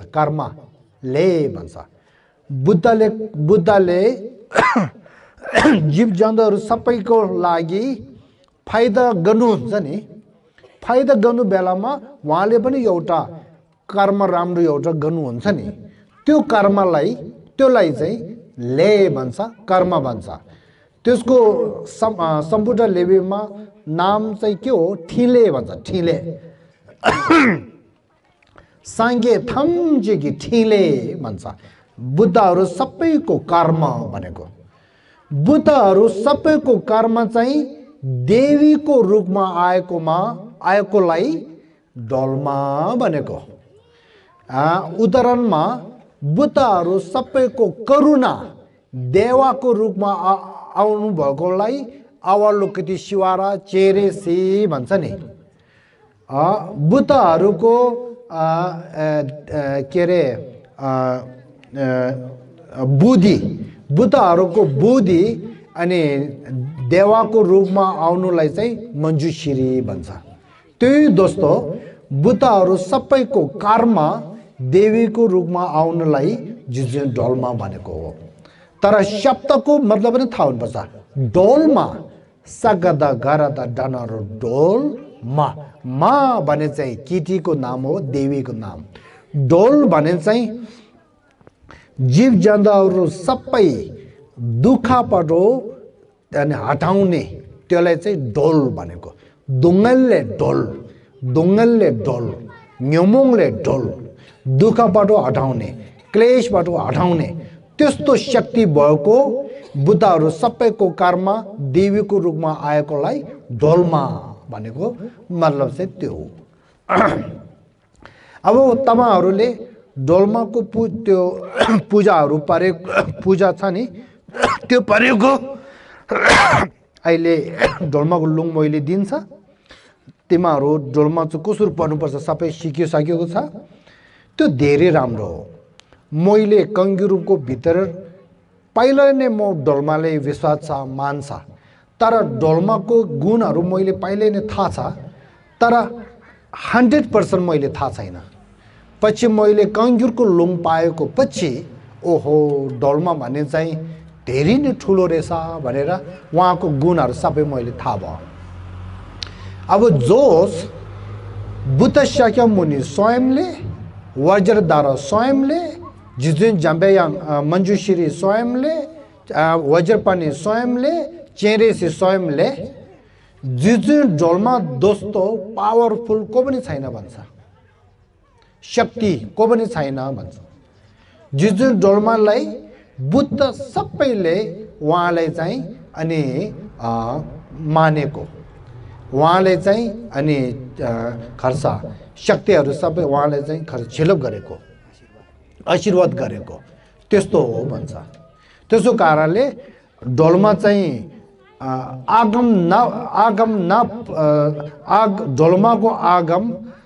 भन्छ। बुद्धले जीव जन्तुहरू सबैको लागि फाइदा गर्नुहुन्छ नि। फाइदा गर्नु बेलामा उहाँले पनि एउटा कर्म राम्रो एउटा गर्नुहुन्छ नि। त्यो त्योलाई चाहिँ ले भन्छ, कर्म भन्छ। त्यसको सम्पूर्ण लेबीमा नाम चाहिँ के हो? ठिले भन्छ। ठिले साङ्गे थम्जेकी ठिले भन्छ। बुद्धहरू सबैको कर्म भनेको बुद्धहरू सबैको कर्म चाहिँ देवीको रूपमा आएकोलाई डोल्मा भनेको। उदाहरणमा बुद्धहरू सबैको करुणा देवाको रूपमा आउनु भएकोलाई अवलोकित शिवारा चेरेसी भन्छ नि। बुद्धहरूको के अरे बुद्धहरूको बुद्धि अनि देवाको रूपमा आउनुलाई चाहिँ मञ्जुश्री भन्छ। त्यही दोस्तो बुद्धहरू सबैको कर्म देवीको रूपमा आउनलाई जिजुन डोल्मा भनेको हो। तर शब्दको मतलब पनि थाहा हुनुपर्छ। डोल्मा सगदा गरदा डनरो डोल्मा मा भने चाहिँ केटीको नाम हो, देवीको नाम। डोल भने चाहिँ जीव जन्तुहरू सबै दुःखबाट अनि हटाउने त्यसलाई चाहिँ डोल भनेको। दुङ्गलले डोल, न्योमोङले डोल, दुःखबाट हटाउने, क्लेशबाट हटाउने त्यस्तो शक्ति भएको बुद्धहरू सबैको कर्म देवीको रूपमा आएकोलाई डोल्मा भनेको मतलब चाहिँ त्यो हो। अब तपाईहरुले डोल्माको त्यो पूजाहरू पूजा छ नि त्यो परेको अहिले डोल्माको लुङ मैले दिन्छ। तिमीहरू डोल्मा चाहिँ कसरी पर्नुपर्छ सबै सिकिसकेको छ। त्यो धेरै राम्रो हो। मैले कंगुरुको भित्र पहिला नै म डोल्माले विश्वास छ मान्छ, तर डोल्माको गुणहरू मैले पहिले नै थाहा छ, तर 100% मैले थाहा छैन। पछि मैले कंगुरको लुङ पाएको पछि ओहो डोल्मा भन्ने चाहिँ धेरै नै ठुलो रहेछ भनेर उहाँको गुणहरू सबै मैले थाहा भयो। अब जोस बुद्ध शाक्यमुनि स्वयंले, वज्रधारा स्वयंले, जिजुन जाम्बेयाङ मञ्जुश्री स्वयंले, वज्रपानी स्वयंले, चेरेसी स्वयंले जिजुन डोल्मा दोस्तो पावरफुल को पनि छैन भन्छ, शक्ति को पनि छैन भन्छ। जिजुन डोल्मालाई बुद्ध सबैले उहाँलाई चाहिँ अनि मानेको, उहाँले चाहिँ अनि खर्सा शक्तिहरू सबै उहाँले चाहिँ छिलोप गरेको, आशीर्वाद गरेको त्यस्तो हो भन्छ। त्यसो कारणले डोल्मा चाहिँ डोल्माको आगम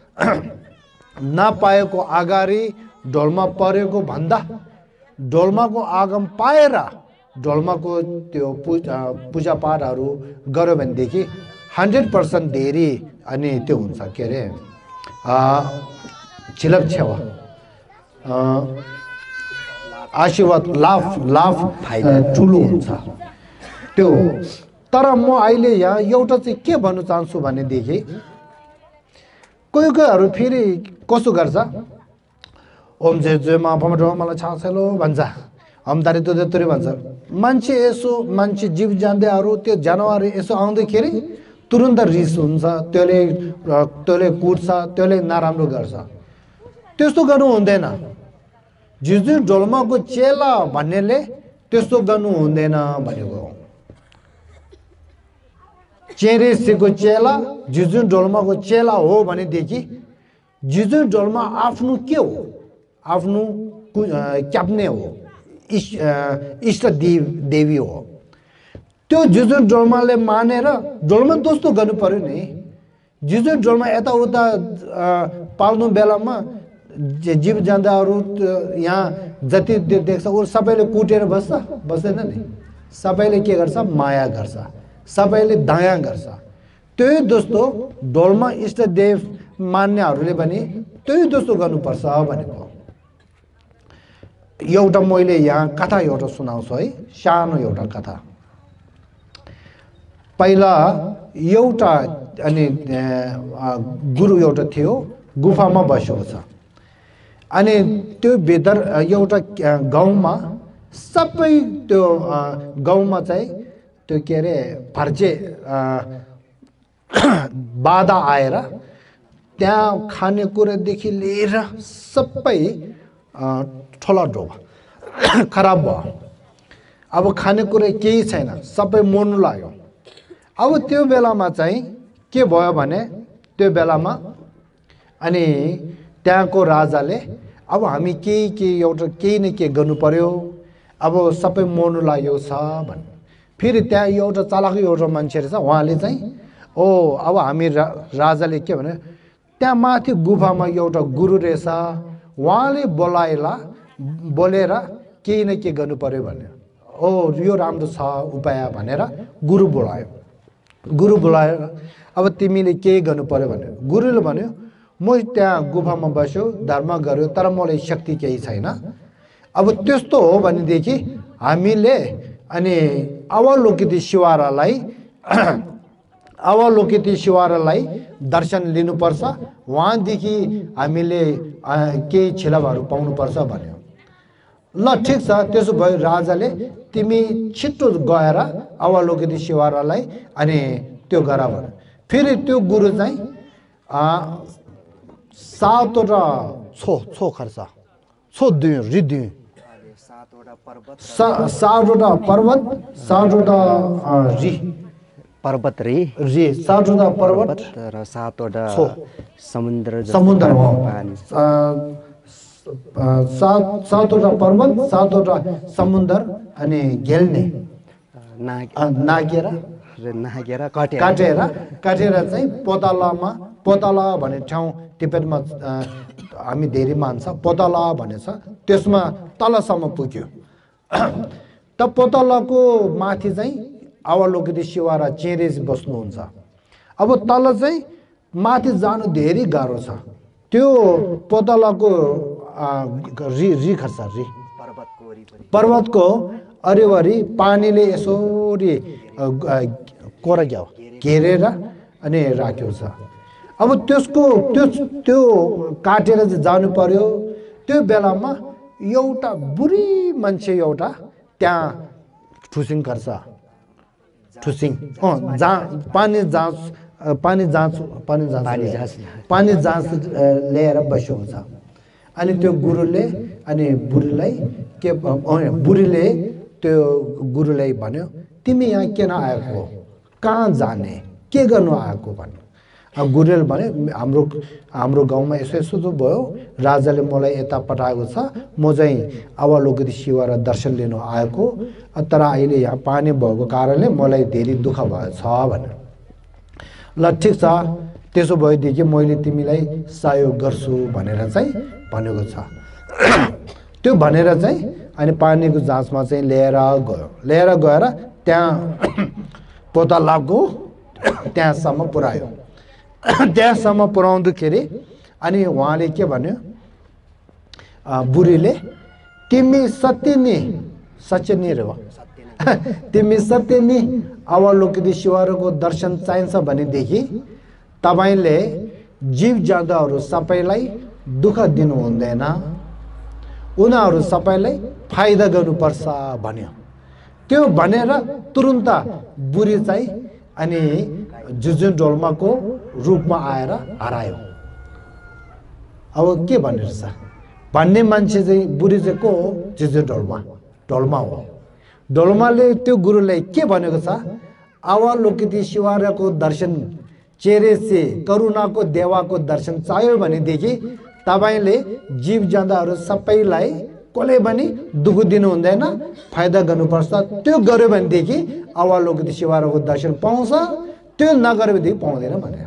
नपाएको अगाडि डोल्मा परेको भन्दा डोल्माको आगम पाएर डोल्माको त्यो पूजापाठहरू गर्यो भनेदेखि 100% धेरै अनि त्यो हुन्छ के अरे छिलप छेवा आशीर्वाद लाभ ठुलो हुन्छ त्यो। तर म अहिले यहाँ एउटा चाहिँ के भन्न चाहन्छु भनेदेखि कोहीहरू फेरि कसो गर्छ, ओम जय जय मा भमडो मलाई छा छैलो भन्छ, हमदारी तो देतरी भन्छ। मान्छे यसो मान्छे जीव जन्तुहरू त्यो जनावर यसो आउँदाखेरि तुरुन्त रिस हुन्छ, त्यसले कुट्छ, त्यसले नराम्रो गर्छ। त्यस्तो गर्नु हुँदैन। जिजुन डोल्माको चेला भन्नेले त्यस्तो गर्नु हुँदैन भनेको। चेरेसीको चेला जिजुन डोल्माको चेला हो भनेदेखि जिजुन डोल्मा आफ्नो के हो, आफ्नो क्याप्ने हो, इष्ट देवी हो। त्यो जिजुन डोल्माले मानेर डोल्मा दोस्तो गर्नु पर्यो नि। जिजुन डोल्मा यताउता पाल्नु बेलामा जीव जन्तुहरू यहाँ जति देख्छ ऊ सबैले कुटेर बस्दैन नि। सबैले के गर्छ, माया गर्छ, सबैले दया गर्छ। त्यही दोस्तो डोल्मा इष्टदेव मान्नेहरूले पनि त्यही दोस्तो गर्नुपर्छ भनेको। एउटा मैले यहाँ कथा एउटा सुनाउँछु है, सानो एउटा कथा। पहिला एउटा अनि गुरु एउटा थियो, गुफामा बसेको छ। अनि त्यो भित्र एउटा गाउँमा सबै त्यो गाउँमा चाहिँ त्यो के अरे फर्चे बाधा आएर त्यहाँ खानेकुरादेखि लिएर सबै ठोला डोबा खराब भयो। अब खानेकुरा केही छैन, सबै मर्नु लाग्यो। अब त्यो बेलामा चाहिँ के भयो भने त्यो बेलामा अनि त्यहाँको राजाले अब हामी एउटा केही न केही गर्नु पर्यो, अब सबै मर्नु लाग्यो छ भने। फेरि त्यहाँ एउटा चालाकी एउटा मान्छे रहेछ, उहाँले चाहिँ अब हामी राजाले के भने त्यहाँ माथि गुफामा एउटा गुरु रहेछ, उहाँले बोलेर केही न केही गर्नु पर्यो भने यो राम्रो छ उपाय भनेर गुरु बोलायो। गुरु बोलाएर अब तिमीले केही गर्नु पर्यो भने गुरुले भन्यो म त्यहाँ गुफामा बस्यो, धर्म गर्यो, तर मलाई शक्ति केही छैन। अब त्यस्तो हो भनेदेखि हामीले अनि अवलोकित शिवारालाई दर्शन लिनुपर्छ, वहाँदेखि हामीले केही छिलाहरू पाउनुपर्छ भन्यो। ल ठिक छ, त्यसो भयो राजाले तिमी छिट्टो गएर अवलोकित शिवारालाई अनि त्यो गर भन्यो। फेरि त्यो गुरु चाहिँ 7वटा छो खर्सा छो दुई रिदुई सातवटा पर्वत सातवटा पर्वत सातवटा रि पर्वत रे रि सातवटा पर्वत र सातवटा छो समुद्र समुद्र हो पानी सातवटा पर्वत सातवटा समुद्र अनि घेल्ने नागेर नागेर काटेर चाहिँ पोतला भन्ने ठाउँ तिब्बतमा हामी धेरै मान्छ पोतला भनेछ त्यसमा तलसम्म पुग्यो त पोतलाको माथि चाहिँ अवलोकित शिवा र चेरेज बस्नुहुन्छ अब तल चाहिँ माथि जानु धेरै गाह्रो छ त्यो पोतलाको रि खर्छ रि पर्वतको अरिवरी पानीले यसरी कोरग्याउ घेरेर अनि राख्यो छ अब त्यसको त्यो काटेर चाहिँ जानु पर्यो त्यो बेलामा एउटा बुढी मान्छे एउटा त्यहाँ ठुसिङ गर्छ ठुसिङ पानी जाँच ल्याएर बस्यो हुन्छ अनि त्यो गुरुले अनि बुढीलाई के बुढीले त्यो गुरुलाई भन्यो तिमी यहाँ किन आएको कहाँ जाने के गर्नु आएको भन्यो गुरुले भने हाम्रो गाउँमा यसो भयो राजाले मलाई यता पठाएको छ म चाहिँ अवलोकित शिव र दर्शन लिन आएको तर अहिले यहाँ पानी भएको कारणले मलाई धेरै दुःख भएछ भने ल ठिक छ त्यसो भएदेखि मैले तिमीलाई सहयोग गर्छु भनेर चाहिँ भनेको छ त्यो भनेर चाहिँ अनि पानीको जाँचमा चाहिँ लिएर गएर त्यहाँ पोतलाको त्यहाँसम्म पुर्यायो त्यहाँसम्म पुर्याउँदाखेरि अनि उहाँले के भन्यो बुढीले तिमी सत्य नि रे तिमी सत्य नि अवलोकित शिवको दर्शन चाहिन्छ भनेदेखि तपाईले जीव जन्तुहरू सबैलाई दुःख दिनु हुँदैन उनीहरू सबैलाई फाइदा गर्नुपर्छ भन्यो त्यो भनेर तुरुन्त बुढी चाहिँ अनि जुजुन डोल्माको रूपमा आएर हरायो अब के भनेछ भन्ने मान्छे चाहिँ बुढी चाहिँ को हो जुजुन डोल्मा हो डोल्माले त्यो गुरुलाई के भनेको छ अवलोकित शिवको दर्शन चेरेसे करुणाको देवाको दर्शन चाहियो भनेदेखि तपाईले जीव जन्तुहरू सबैलाई कसले पनि दुःख दिनु हुँदैन फाइदा गर्नुपर्छ त्यो गर्यो भनेदेखि अवलोकित शिवको दर्शन पाउँछ त्यो नगरे भनेदेखि पाउँदैन भने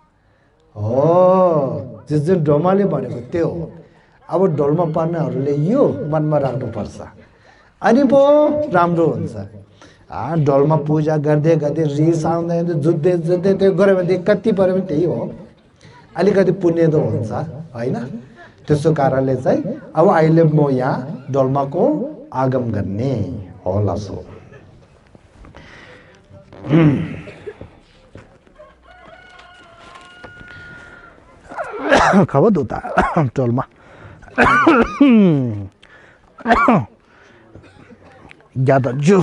हो जुन डोल्माले भनेको त्यो हो अब डोल्मा पर्नेहरूले यो मनमा राख्नुपर्छ अनि पो राम्रो हुन्छ डोल्मा पूजा गर्दै रिस आउँदैन जुत्दै त्यो गऱ्यो भने कति पऱ्यो भने त्यही हो अलिकति पुण्य त हुन्छ होइन त्यसो कारणले चाहिँ अब अहिले म यहाँ डोल्माको आगम गर्ने होला सो खबर दुता डोल्मा ज्यादाजु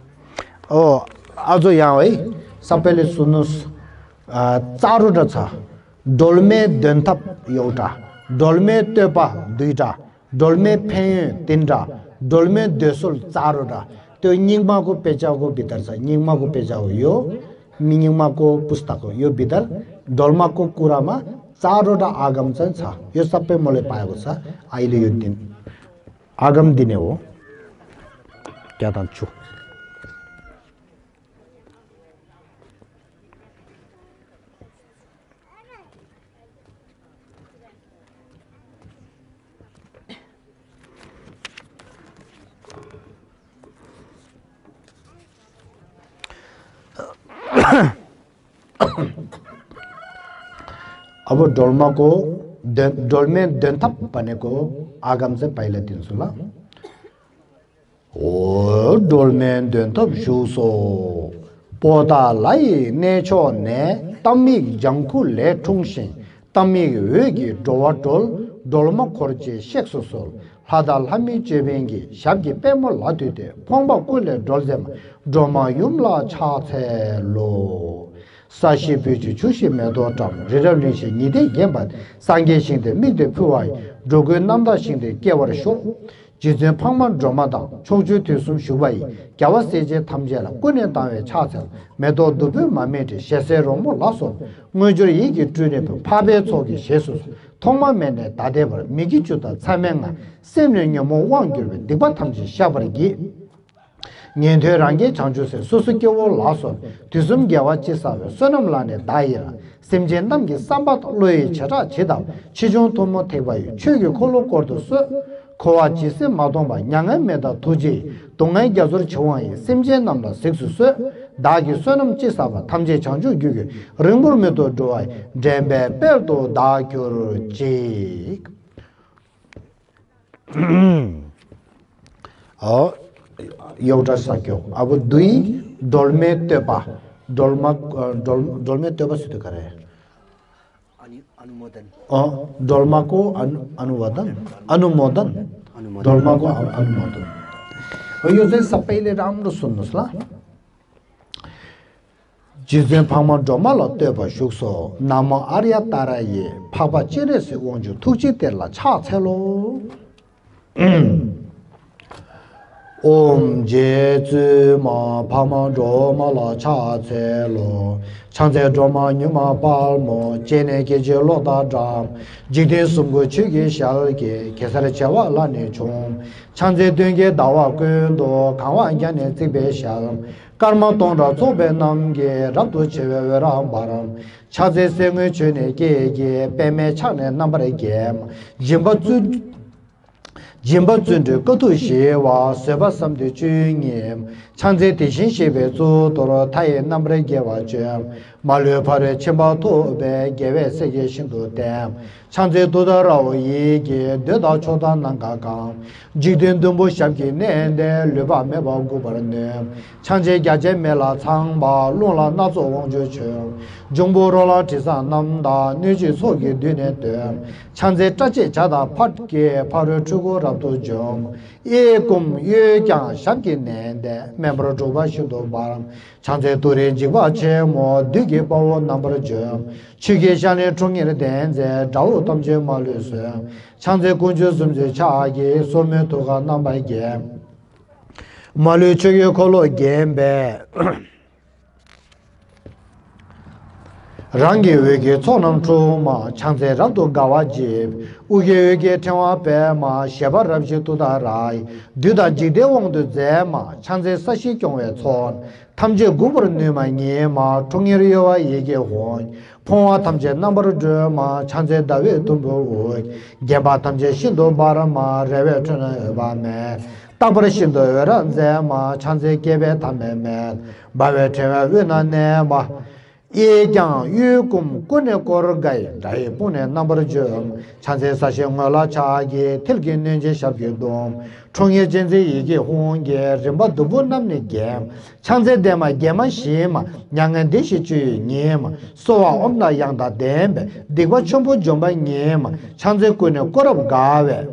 आज यहाँ है सबैले सुन्नुहोस् चारवटा छ डोल्मे देन्थप एउटा डोल्मे तेपा दुईटा डोल्मे फे तीनटा डोल्मे देसोल चारवटा त्यो निङमाको पेचाको भित्र छ निङमाको पेचा हो यो निङमाको पुस्तक हो यो भित्र डोल्माको कुरामा चारवटा आगम चाहिँ छ यो सबै मैले पाएको छ अहिले यो दिन आगम दिने हो क्या छु अब डोल्माको डोल्मे देन्थप भनेको आगम चाहिँ पहिला दिन्छु ल ओ डोल्मे देन्थप जुसो पोतालाई नेचो ने तमिक जंकु ले ठुङसिङ तमिक वेगी डोवाटोल डोल्मा खोर्चे सेक्सोसोल हादाल हामी चेबेंगी शाबगी पेमो लातुते फोंबा कुले डोल्जेम डोमा युमला छाथे लो 사시 비주 주시 매도 점 리더니시 니데 예반 상계신데 미데 부와이 जोगो नामदा सिंदे केवर शो जिजे 방만 drama다 총주 뒤숨 슈바이 갸와 세제 탐제라 꾸네 다외 차자 메도 두베 마메데 셰세로모 라소 무주리 이기 트르네 파베 속이 셰수 통마메네 다데버 미기주다 참명아 셈령녀모 왕결베 디바 탐지 샤버기 년대랑게 장주세 소스교워 라소 뒤숨 갸와 치사베 소놈라네 다이라 셈젠담게 삼바 로이 차자 제다 치종 도모 대바이 최교 콜로 거도스 코와 지세 마동바 냥은 메다 도지 동아이 겨줄 초와이 심제 남다 섹수스 다기 소놈 지사바 탐제 장주 규규 릉불메도 좋아이 젬베 벨도 다교르 지 여우자 사교 아부 두이 돌메 때바 돌메 때바 수도 그래 अनुमोदन डोल्माको अनुवादन अनुमोदन डोल्माको अनुमोदन हो यो चाहिँ सबैले राम्रो सुन्नुस् ल जिजे फामा डोमा लते बसुक्सो नाम आर्या ताराये फाबा चिरेसे वंजु थुची तेला छा छलो ओम जेजु मा फामा डोमा ला छा छलो 창제 조마 뉴마 발모 제네 게제로 다자 지데 숨고 치게 샬게 계산에 자와라네 좀 창제 된게 나와 근도 강화안견에 집에샬 karma tonra zobe namge rabdo cheweweram baram chaze sengwe chene gege peme chane nambare gem jimba zunde koto shewa seba samde chungem chanze deshin shebe zo toro taye nambare gewa jem malwe pare chimba tobe gewe sege shindo dem chanze doda rao yege deda choda nanga kam jigden dumbo shabki nende leba meba gubarne chanze gyaje mela changba longla nazo wangjo chum jungbo rola tisa namda nyuji sogi dune dem chanze chache chada patke paro chugo rabdo jom ye kum ye kyang shabki nende membro choba shindo baram chanze dore jigwa che mo duge bawo nambar jom chige shane chungir denze zhao tamje malu se chanze kunju sumje chage some toga nambai ge malu chige kolo gembe rangi wege chonam chuma chanze rabdo gawa jib uge wege tenwa pe ma sheba rabshi tuda rai duda jide wongdo ze ma chanze sashi kyongwe chon 탐제 구버 네마 니마 통일이와 얘기 혼 퐁와 탐제 넘버 드마 찬제 다웨 돈보 개바 탐제 신도 바라마 레베 트나 바메 따버리 신도 여란제마 찬제 개베 탐메메 바웨 테와 위나네마 예장 유금 꾸네 거르가이 다이 보네 넘버 좀 찬제 사시응라 차게 틀기는제 샵게도 총예 전제 얘기 홍게 좀 두분 남네 게 창제 대마 게만 시마 양은 대시 주 니마 소와 엄나 양다 댐베 디고 전부 좀바 니마 창제 꾸네 거럽 가베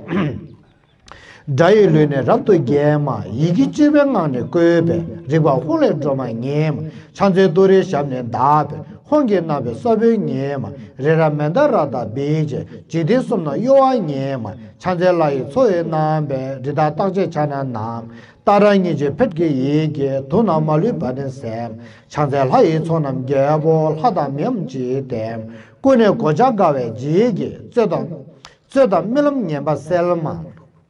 다이르네 rabdo 게마 이기 집행안에 거베 리바 홀레 좀 니마 창제 도레 샵네 다베 홍게 나베 서베 니마 레라멘다라다 베제 지데솜나 요아 니마 찬젤라이 소에 남베 리다 딱제 차나 남 따라니 제 펫게 얘기 도나말리 바데셈 찬젤라이 소남 게보 하다 멤지데 꾸네 고자가베 지게 저다 밀음 녀바 셀마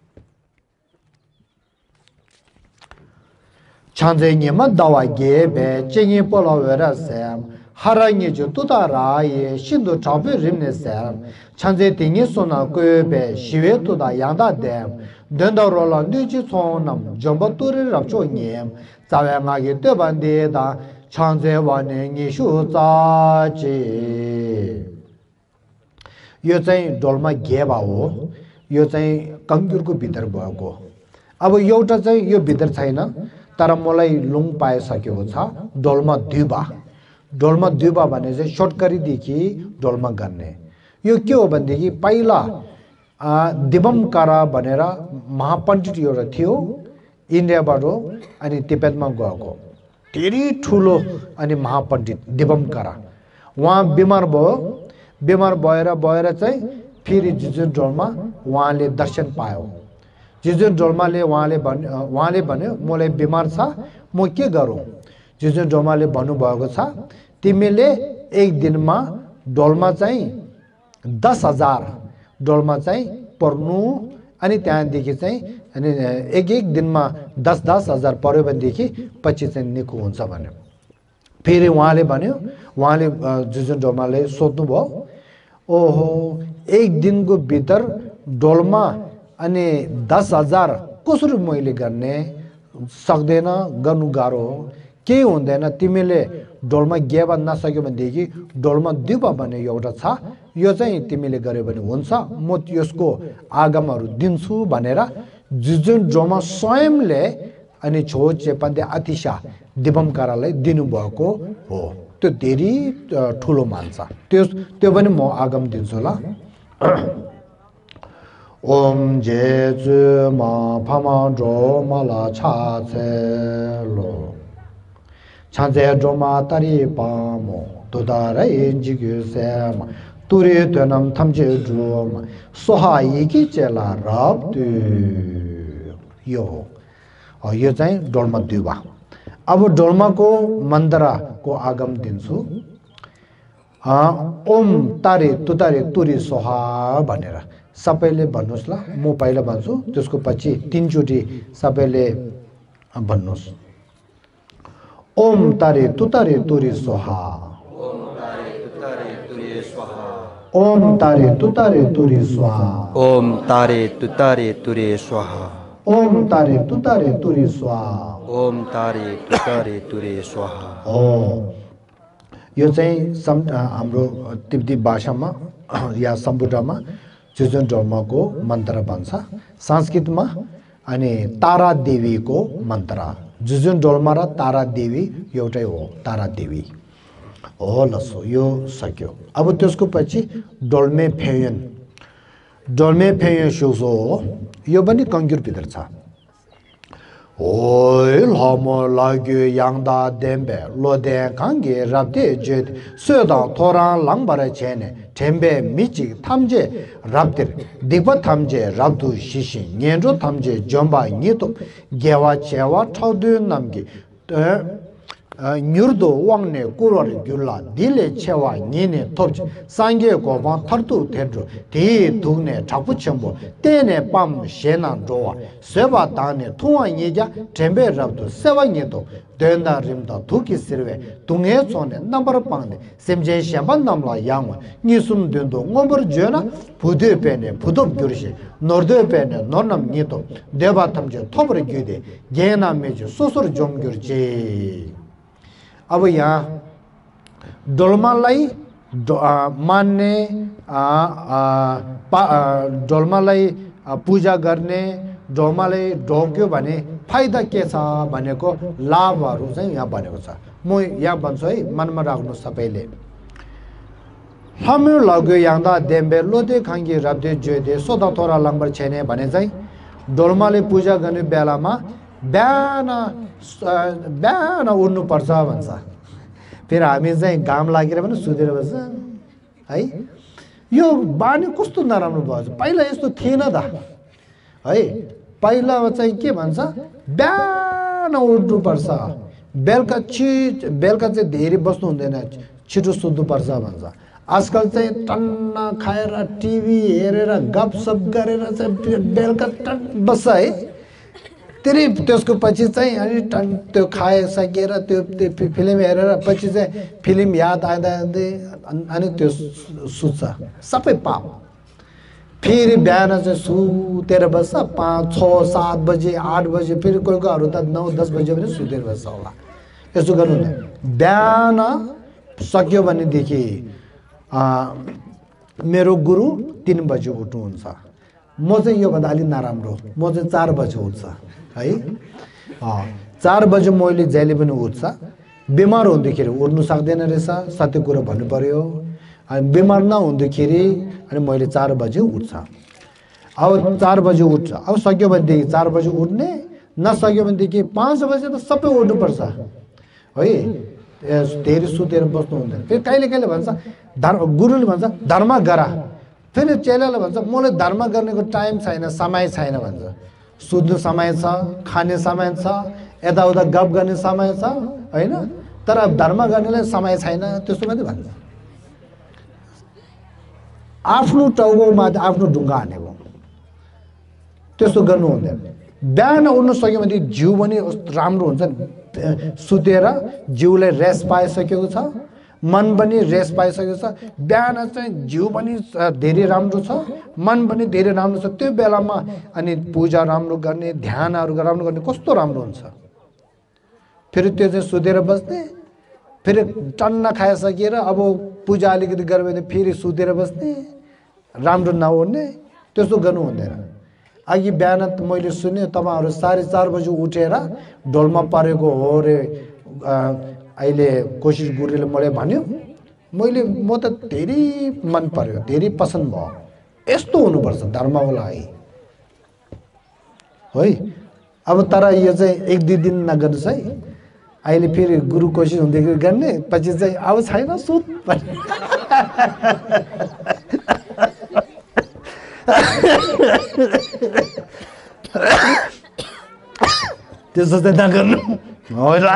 찬제니만 다와 게베 쟁이 볼라웨라셈 하랑이 주 또다라에 신도 잡에 림네셈 찬제 띵이 소나 거베 시외 또다 양다데 된다로라 뉴지 손남 점바토리 랍초님 자외마게 때반데다 찬제와네 니슈자지 요자이 돌마 게바오 요자이 강규르고 비더보고 अब एउटा चाहिँ यो भित्र छैन तर मलाई लुङ पाए सकेको छ डोल्मा द्विबा भने चाहिँ शॉर्टकरी देखि डोल्मा गर्ने यो के हो भन्देखि पहिला दिबमकारा भनेर महापण्डित एउटा थियो इन्डियाबाट अनि तिब्बतमा गएको धेरै ठुलो अनि महापण्डित दिबमकारा उहाँ बिमार भएर चाहिँ फेरि जिजुन डोल्मा उहाँले दर्शन पायो। जिजुन डोल्माले उहाँले भन्यो मलाई बिमार छ, म के गरौँ? जिजुन डोल्माले भन्नुभएको छ तिमीले एक दिनमा डोल्मा चाहिँ 10,000 डोल्मा चाहिँ पढ्नु, अनि त्यहाँदेखि चाहिँ अनि एक दिनमा 10,000 पढ्यो भनेदेखि पछि चाहिँ निको हुन्छ भन्यो। फेरि उहाँले भन्यो, उहाँले जुजुन डोल्माले सोध्नुभयो, ओहो एक दिनको भित्र डोल्मा अनि 10,000 कसरी मैले गर्ने? सक्दैन, गर्नु गाह्रो हो, केही हुँदैन, तिमीले डोल्मा गेबा नसक्यो भनेदेखि डोल्मा दिपा भन्ने एउटा छ, यो चाहिँ तिमीले गर्यो भने हुन्छ, म यसको आगमहरू दिन्छु भनेर जुजुन डोल्मा स्वयंले अनि छो चेपान्ते आतिशा दिपमकारालाई दिनुभएको हो। त्यो धेरै ठुलो मान्छ, त्यो पनि म आगम दिन्छु ल। ओम जेजु मा फमा डोमा ला छाचे लो छाजे डोमा तारी पामो दोदारा जिगु सेम तुरे तनम थमजे डोमा सोहाई की चेला रब यो चाहिँ डोल्मा दुबा। अब डोल्माको मन्दराको आगम दिन्छु। ओम तारे तुतारे तुरी सोहा भनेर सबैले भन्नुहोस् ल, म पहिला भन्छु, त्यसको पछि 3 चोटि सबैले भन्नुहोस्। ओम तारे तुतारे तुरी सोहा, ओम तारे तुतारे तुरी स्वाहा, ओम तारे तुतारे तुरे स्वाहा, ओम तारे तुतारे तुरी स्वाहा, ओम तारे तुतारे तुरे स्वाहा। हो यो चाहिँ हाम्रो तिब्बती भाषामा या सम्बुडामा जुजुन डोल्माको मन्त्र भन्छ। संस्कृतमा अनि तारा देवीको मन्त्र, जुजुन डोल्मा र तारा देवी एउटै हो, तारा देवी हो। लसो यो सक्यो। अब त्यसको पछि डोल्मे फेयन, डोल्मे फेयन सुसो यो पनि कङ्क्युर भित्र छ। ओइ लामो लाग्यो याङदा देम्बे लोदे काङ्गे राब्दे जेत सोदा थोरा लाङबारे छेने टेम्बे मिची थाम्जे राब्दिर दिगबा थाम्जे राब्दु शिशी न्येन्ड्रो थाम्जे जम्बा नितो गेवा चेवा ठाउदु नामगे न्युर्दो वाङने कुरोर gyula दिले छेवा निने थोज सांगे गोवा थर्तु थेड्रो ती दुगने ठापु छम्बो तेने पाम शेना रोवा सेवा ताने थुवा निजा टेम्बे रब्दो सेवा नितो देंदा रिमदा दुकी सिरवे तुंगे सोने नंबर पांगने सेमजे शेबन नामला यांग निसुम देंदो ngomber जेना पुदे पेने पुदोब गुरशे नोर्दे पेने नोनम नितो देवा थमजे थोबर गुदे गेना मेजे सोसुर जोम गुरजे। अब यहाँ डोल्मालाई मान्ने, डोल्मालाई पूजा गर्ने, डोल्मालाई ढोग्यो भने फाइदा के छ भनेको लाभहरू चाहिँ यहाँ भनेको छ। म यहाँ भन्छु है, मनमा राख्नु सबैले। हाम्रो लाग्यो याङदा देम्बे लोदे खाङ्गी रब्दे जोदे सोदा थोरा लङ्बर छैने भने चाहिँ डोल्माले पूजा गर्ने बेलामा बिहान उड्नुपर्छ भन्छ। फेरि हामी चाहिँ घाम लागेर पनि सुतेर बस्छ है। यो बानी कस्तो नराम्रो भयो, पहिला यस्तो थिएन त है। पहिला चाहिँ के भन्छ, बिहान उठ्नुपर्छ, बेलुका चाहिँ धेरै बस्नु हुँदैन, छिटो सुत्नुपर्छ भन्छ। आजकल चाहिँ टन्न खाएर टिभी हेरेर गफसफ गरेर चाहिँ बेलुका टन्न बस्छ है। तेरि त्यसको पछि चाहिँ अनि त्यो खाइसकेर त्यो फिल्म हेरेर पछि चाहिँ फिल्म याद आउँदै अनि त्यो सुत्छ, सबै पाप। फेरि बिहान चाहिँ सुतेर बस्छ 5, 6, 7 बजे 8 बजे, फेरि कोही कोहीहरू त 9, 10 बजे पनि सुतेर बस्छ होला। यसो गर्नु न, बिहान सक्यो भनेदेखि मेरो गुरु 3 बजे उठ्नुहुन्छ, म चाहिँ योभन्दा अलिक नराम्रो, म चाहिँ 4 बजे उठ्छ है। 4 बजे मैले जहिले पनि उठ्छ। बिमार हुँदाखेरि उठ्नु सक्दैन रहेछ, सत्य कुरा भन्नु पर्यो। अनि बिमार नहुँदाखेरि अनि मैले 4 बजे उठ्छ। अब 4 बजे उठ्छ, अब सक्यो भनेदेखि 4 बजे उठ्ने, नसक्यो भनेदेखि 5 बजे त सबै उठ्नुपर्छ है। धेरै सुतेर बस्नु हुँदैन। फेरि कहिले कहिले भन्छ गुरुले भन्छ धर्म गर, फेरि चेलाले भन्छ मलाई धर्म गर्नेको टाइम छैन समय छैन भन्छ सुत्नु समय छ खाने समय छ यताउता गफ गर्ने समय छ हैन तर धर्म गर्नेलाई समय छैन त्यस्तो मात्रै भन्छ आफ्नो टाउकोमा आफ्नो ढुङ्गा हानेको त्यस्तो गर्नु हुँदैन बिहान उठ्न सक्यो भने जिउ पनि राम्रो हुन्छ सुतेर जिउले रेस्ट पाइसकेको छ मन पनि रेस्ट पाइसकेको छ बिहान चाहिँ जिउ पनि धेरै राम्रो छ मन पनि धेरै राम्रो छ त्यो बेलामा अनि पूजा राम्रो गर्ने ध्यानहरू राम्रो गर्ने कस्तो राम्रो हुन्छ फेरि त्यो चाहिँ सुतेर बस्ने फेरि टन्न खाइसकेर अब पूजा अलिकति गर्यो भने फेरि सुतेर बस्ने राम्रो नहुने त्यस्तो गर्नु हुँदैन अघि बिहान मैले सुने तपाईहरु 4:30 बजे उठेर ढोलमा परेको हो रे अहिले कोशिश गुरुले मलाई भन्यो म त धेरै मन पर्यो धेरै पसन्द भयो यस्तो हुनुपर्छ धर्मको लागि है अब तर यो चाहिँ 1-2 दिन नगर्नुस् है अहिले फेरि गुरु कोशिश हुँदै गर्ने पछि चाहिँ अब छैन सुत त्यसो चाहिँ नगर्नु होला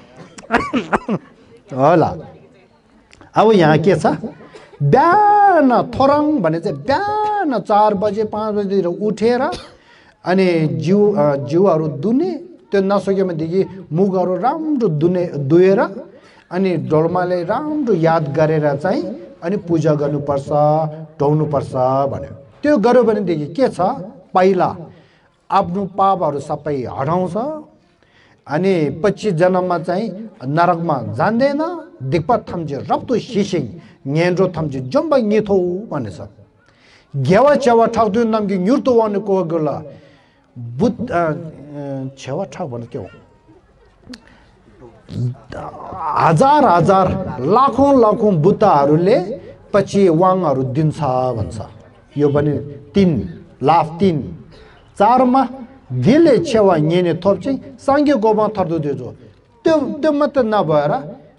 होला अब यहाँ के छ बिहान थोरङ भने चाहिँ बिहान 4 बजे 5 बजेतिर उठेर अनि जिउहरू दुने त्यो नसक्यो भनेदेखि मुखहरू राम्रो दुहेर अनि ढोलमाले राम्रो याद गरेर चाहिँ अनि पूजा गर्नुपर्छ ढौनुपर्छ भन्यो त्यो गर्यो भनेदेखि के छ पहिला आफ्नो पापहरू सबै हटाउँछ अनि 25 जन्ममा चाहिँ नरकमा जान्दैन दिक्पत थम्जे रप्तो सिसिङ न्यान्ड्रो थम्जे जम्बा न्यथो भनेछ घेवा छेवा ठाउँ दुई नाम कि न्युर्तो वाने को गला बुत छेवा ठाउँ भने के हो हजार लाखौं बुद्धहरूले पछि वाङहरू दिन्छ भन्छ यो पनि 3 लाफ 3 4 मा दिले छेवा न्यने थप चाहिँ सांगे गोमा थर्दो दियो त्यो मात्र नभएर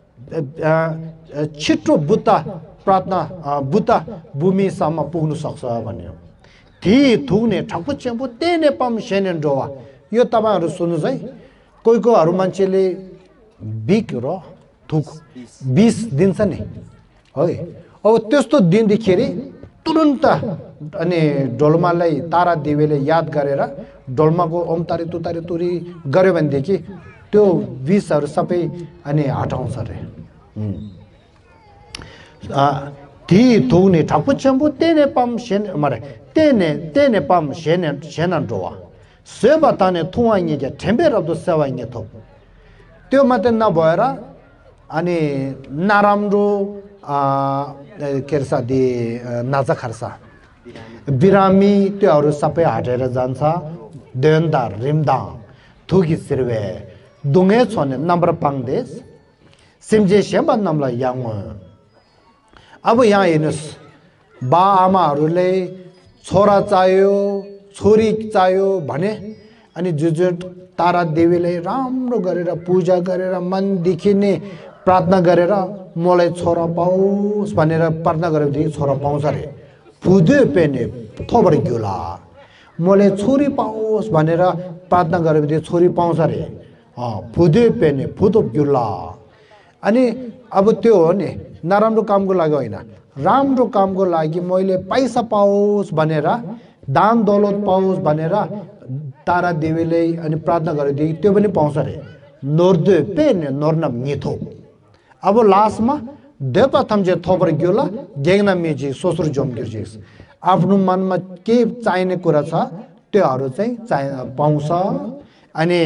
छिटो बुद्ध प्रार्थना बुद्ध भूमिसम्म पुग्न सक्छ भन्यो ती थुग्ने ठक्पु चेम्पु तेने पम सेनेन डोवा यो तपाईहरु सुन्नुस् है कोहीकोहरु मान्छेले बिक र थुक 20 दिन्छ नि है अब त्यस्तो दिनदेखि तुरुन्त अनि ढोलमालाई तारा देवीले याद गरेर ढोलमाको ओम तारी तुरी गर्यो भनेदेखि त्यो विषहरू सबै अनि हटाउँछ रे ती थुग्ने ठक्पु चेम्पु तेने पम सेन मरे तेने पम सेनन डोवा सेवा ताने थुवाइने जे ठेम्बे रब्दो सेवाइने थो त्यो मात्र नभएर अनि नराम्रो केर्सा दि नाचा खर्सा बिरामी त्योहरू सबै हटेर जान्छ देनदार रिमदा थुकी सिरवे दुङे छोने नम्बर पाङदेश सिमजे सेवा नामला याङ अब यहाँ हेर्नुस् बा आमाहरूले छोरा चाहियो छोरी चाहियो भने अनि जुन तारा देवीले राम्रो गरेर पूजा गरेर मनदेखि नै प्रार्थना गरेर मलाई छोरा पाओस् भनेर प्रार्थना गरेपछि छोरा पाउँछ रे फुदे पेने थोबर ग्युला मलाई छोरी पाओस् भनेर प्रार्थना गरेपछि छोरी पाउँछ रे फुदे पेने फुदो ग्युला अनि अब त्यो हो नि नराम्रो कामको लागि होइन राम्रो कामको लागि मैले पैसा पाओस् भनेर दान दौलत पाओस् भनेर तारा देवीले अनि प्रार्थना गरेदेखि त्यो पनि पाउँछ रे नोर्दे पेने नोर्नम निथो अब लास्टमा देवता थम्जे थोबर ग्योला गेगना मेजी सोसुर जोम गिर्जिस आफ्नो मनमा के चाहिने कुरा छ त्योहरू चाहिँ पाउँछ अनि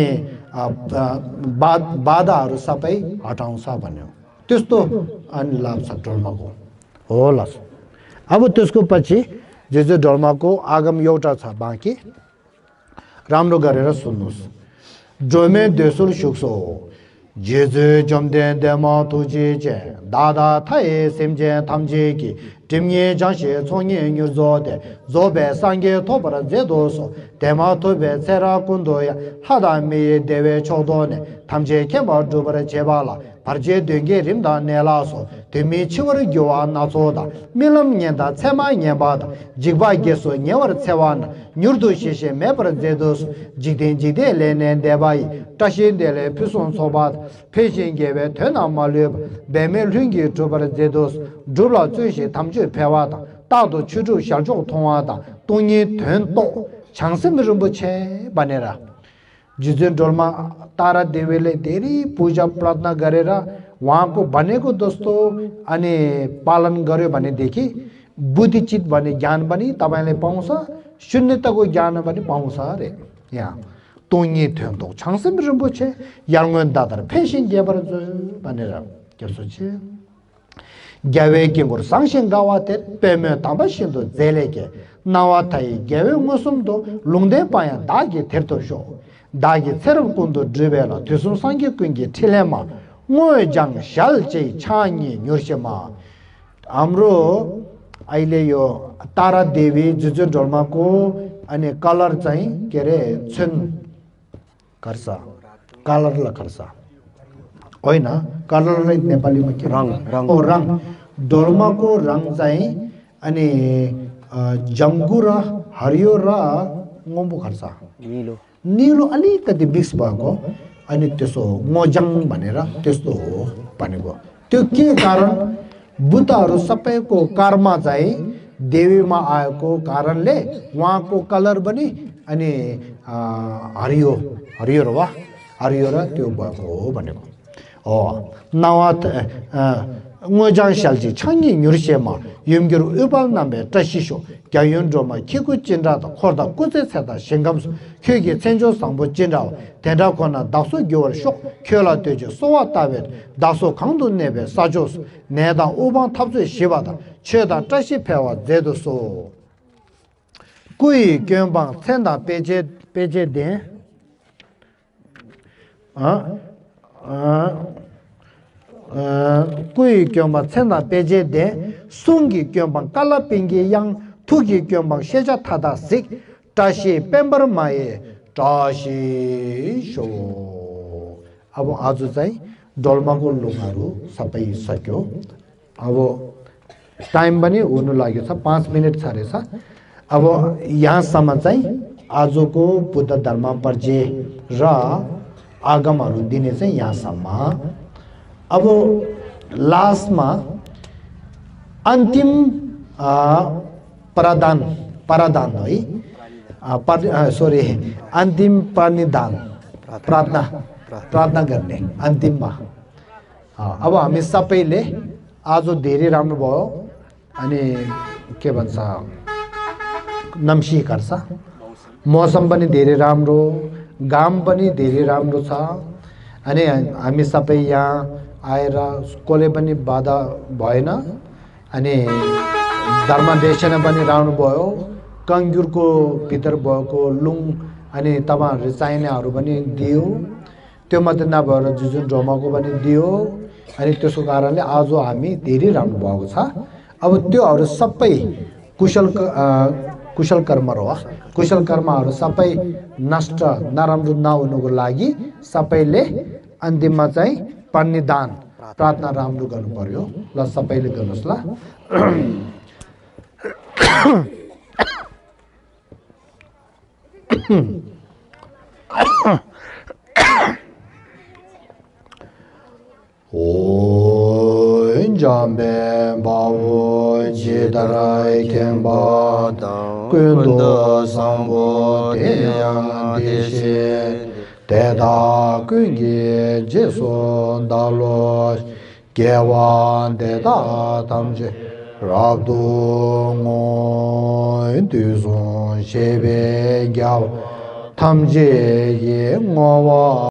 बाधाहरू सबै हटाउँछ भन्यो त्यस्तो अनि लाभ छ ढोलमाको होला अब त्यसको पछि जे ढोलमाको आगम एउटा छ बाँकी राम्रो गरेर सुन्नुस् जोमे देसुल सुक्सो जे जमदे देमा तुजे जे दादा थाए सिमजे थम्जे कि dimye janshi chongye nyurzo de zobe sangye topara zedoso dema tobe tsera kundoya hada me dewe chodone tamje kemba jubara jebala parje denge rimda nelaso demi chiwar gyowa nasoda milam nyenda tsema nyembada jigba geso nyewar tsewana nyurdu shishe mebara zedoso jigden jigde lenen debayi tashin dele pison sobat peshin gewe tena malub beme lungi jubara zedoso jubla zuishi tamje pewada 다도 추주 샤조 통하다 동이 된도 장sem을 뭐체 바네라 जिस डोलमा तारा देवेले तेरी पूजा प्रार्थना गरेर उहाँको भनेको दोस्तो अनि पालन गर्यो भने देखि बुद्धिचित भने ज्ञान पनि तपाईले पाउँछ शून्यताको ज्ञान पनि पाउँछ रे यहाँ तोङे थ्यन्दो छाङसेम रिम्बोछे याङन दादर फेसिङ गेबर भनेर के सोचे ग्यावे के गोर सांशिङ गावाते पेमे ताबसिन्दो जेलेके नावाथाइ ग्यावे मुसुमदो लुङदे पाया दागे थेरतो शो 다기 새로운 군도 드베라 대순 상격군기 틸레마 뭐장 샬제 차니 녀르셔마 हाम्रो अहिले यो तारा देवी जुजु ढोलमाको अनि कलर चाहिँ के रे छन गर्छ कलर ल गर्छ होइन कलरलाई नेपालीमा के रङ ओ रङ ढोलमाको रङ चाहिँ अनि जंगु र हरियो र ngombo गर्छ नीलो अलिकति मिक्स भएको अनि त्यसो मोजङ भनेर त्यस्तो हो भनेको त्यो के कारण बुद्धहरु सबैको कर्म चाहिँ देवीमा आएको कारणले उहाँको कलर पनि अनि हरियो हरियो र त्यो भएको हो भनेको हो नावात ngo장 샬지 창기 뉴르셰마 염겨로 의발남에 다시쇼 갸연조마 키구 진라도 코다 꾸제세다 생감수 켜기 천조 상부 진라 대다거나 다소 교월 쇼 켜라 되죠 소와다베 다소 강도 내베 사조스 내다 오방 탑주의 시바다 최다 다시 배와 제도소 꾸이 견방 텐다 베제데 꾸이 경방 천나 베제데 송기 경방 깔라빙기 양 투기 경방 세자 타다식 다시 뱀버마에 다시 쇼 अब आज चाहिँ डोल्माको लुगाहरू सबै सक्यो अब टाइम पनि हुनु लाग्यो छ 5 मिनेट छ रहेछ अब यहाँसम्म चाहिँ आजको बुद्ध धर्म परिचय र आगमहरू दिने चाहिँ यहाँसम्म अब लास्टमा अन्तिम प्रावधान है सरी अन्तिम परिधान प्रार्थना गर्ने अन्तिममा अब हामी सबैले आज धेरै राम्रो भयो अनि के भन्छ नम्सी गर्छ मौसम पनि धेरै राम्रो घाम पनि धेरै राम्रो छ अनि हामी सबै यहाँ आएर कोले पनि बाधा भएन अनि धर्मदेशन पनि राम्रो भयो कंगुरको भित्र भएको लुङ अनि तपाईहरुले चाहिनेहरु पनि दियो त्यो मात्र नभएर जुजुन ड्रामाको पनि दियो अनि त्यसको कारणले आज हामी धेरै राम्रो भएको छ अब त्योहरु सबै कुशल कर्महरु सबै नष्ट नराम्रो नहुनुको लागि सबैले अन्तिममा चाहिँ पन्निदान प्रार्थना राम्रो गर्नु पर्यो ल सबैले गर्नुस् ल Jambe bawo jidarai kemba kundo sambo teyang deshe teda kungi jeso dalo gewan teda tamje rabdu ngoy tuzon shebe gyaw tamje ye ngowa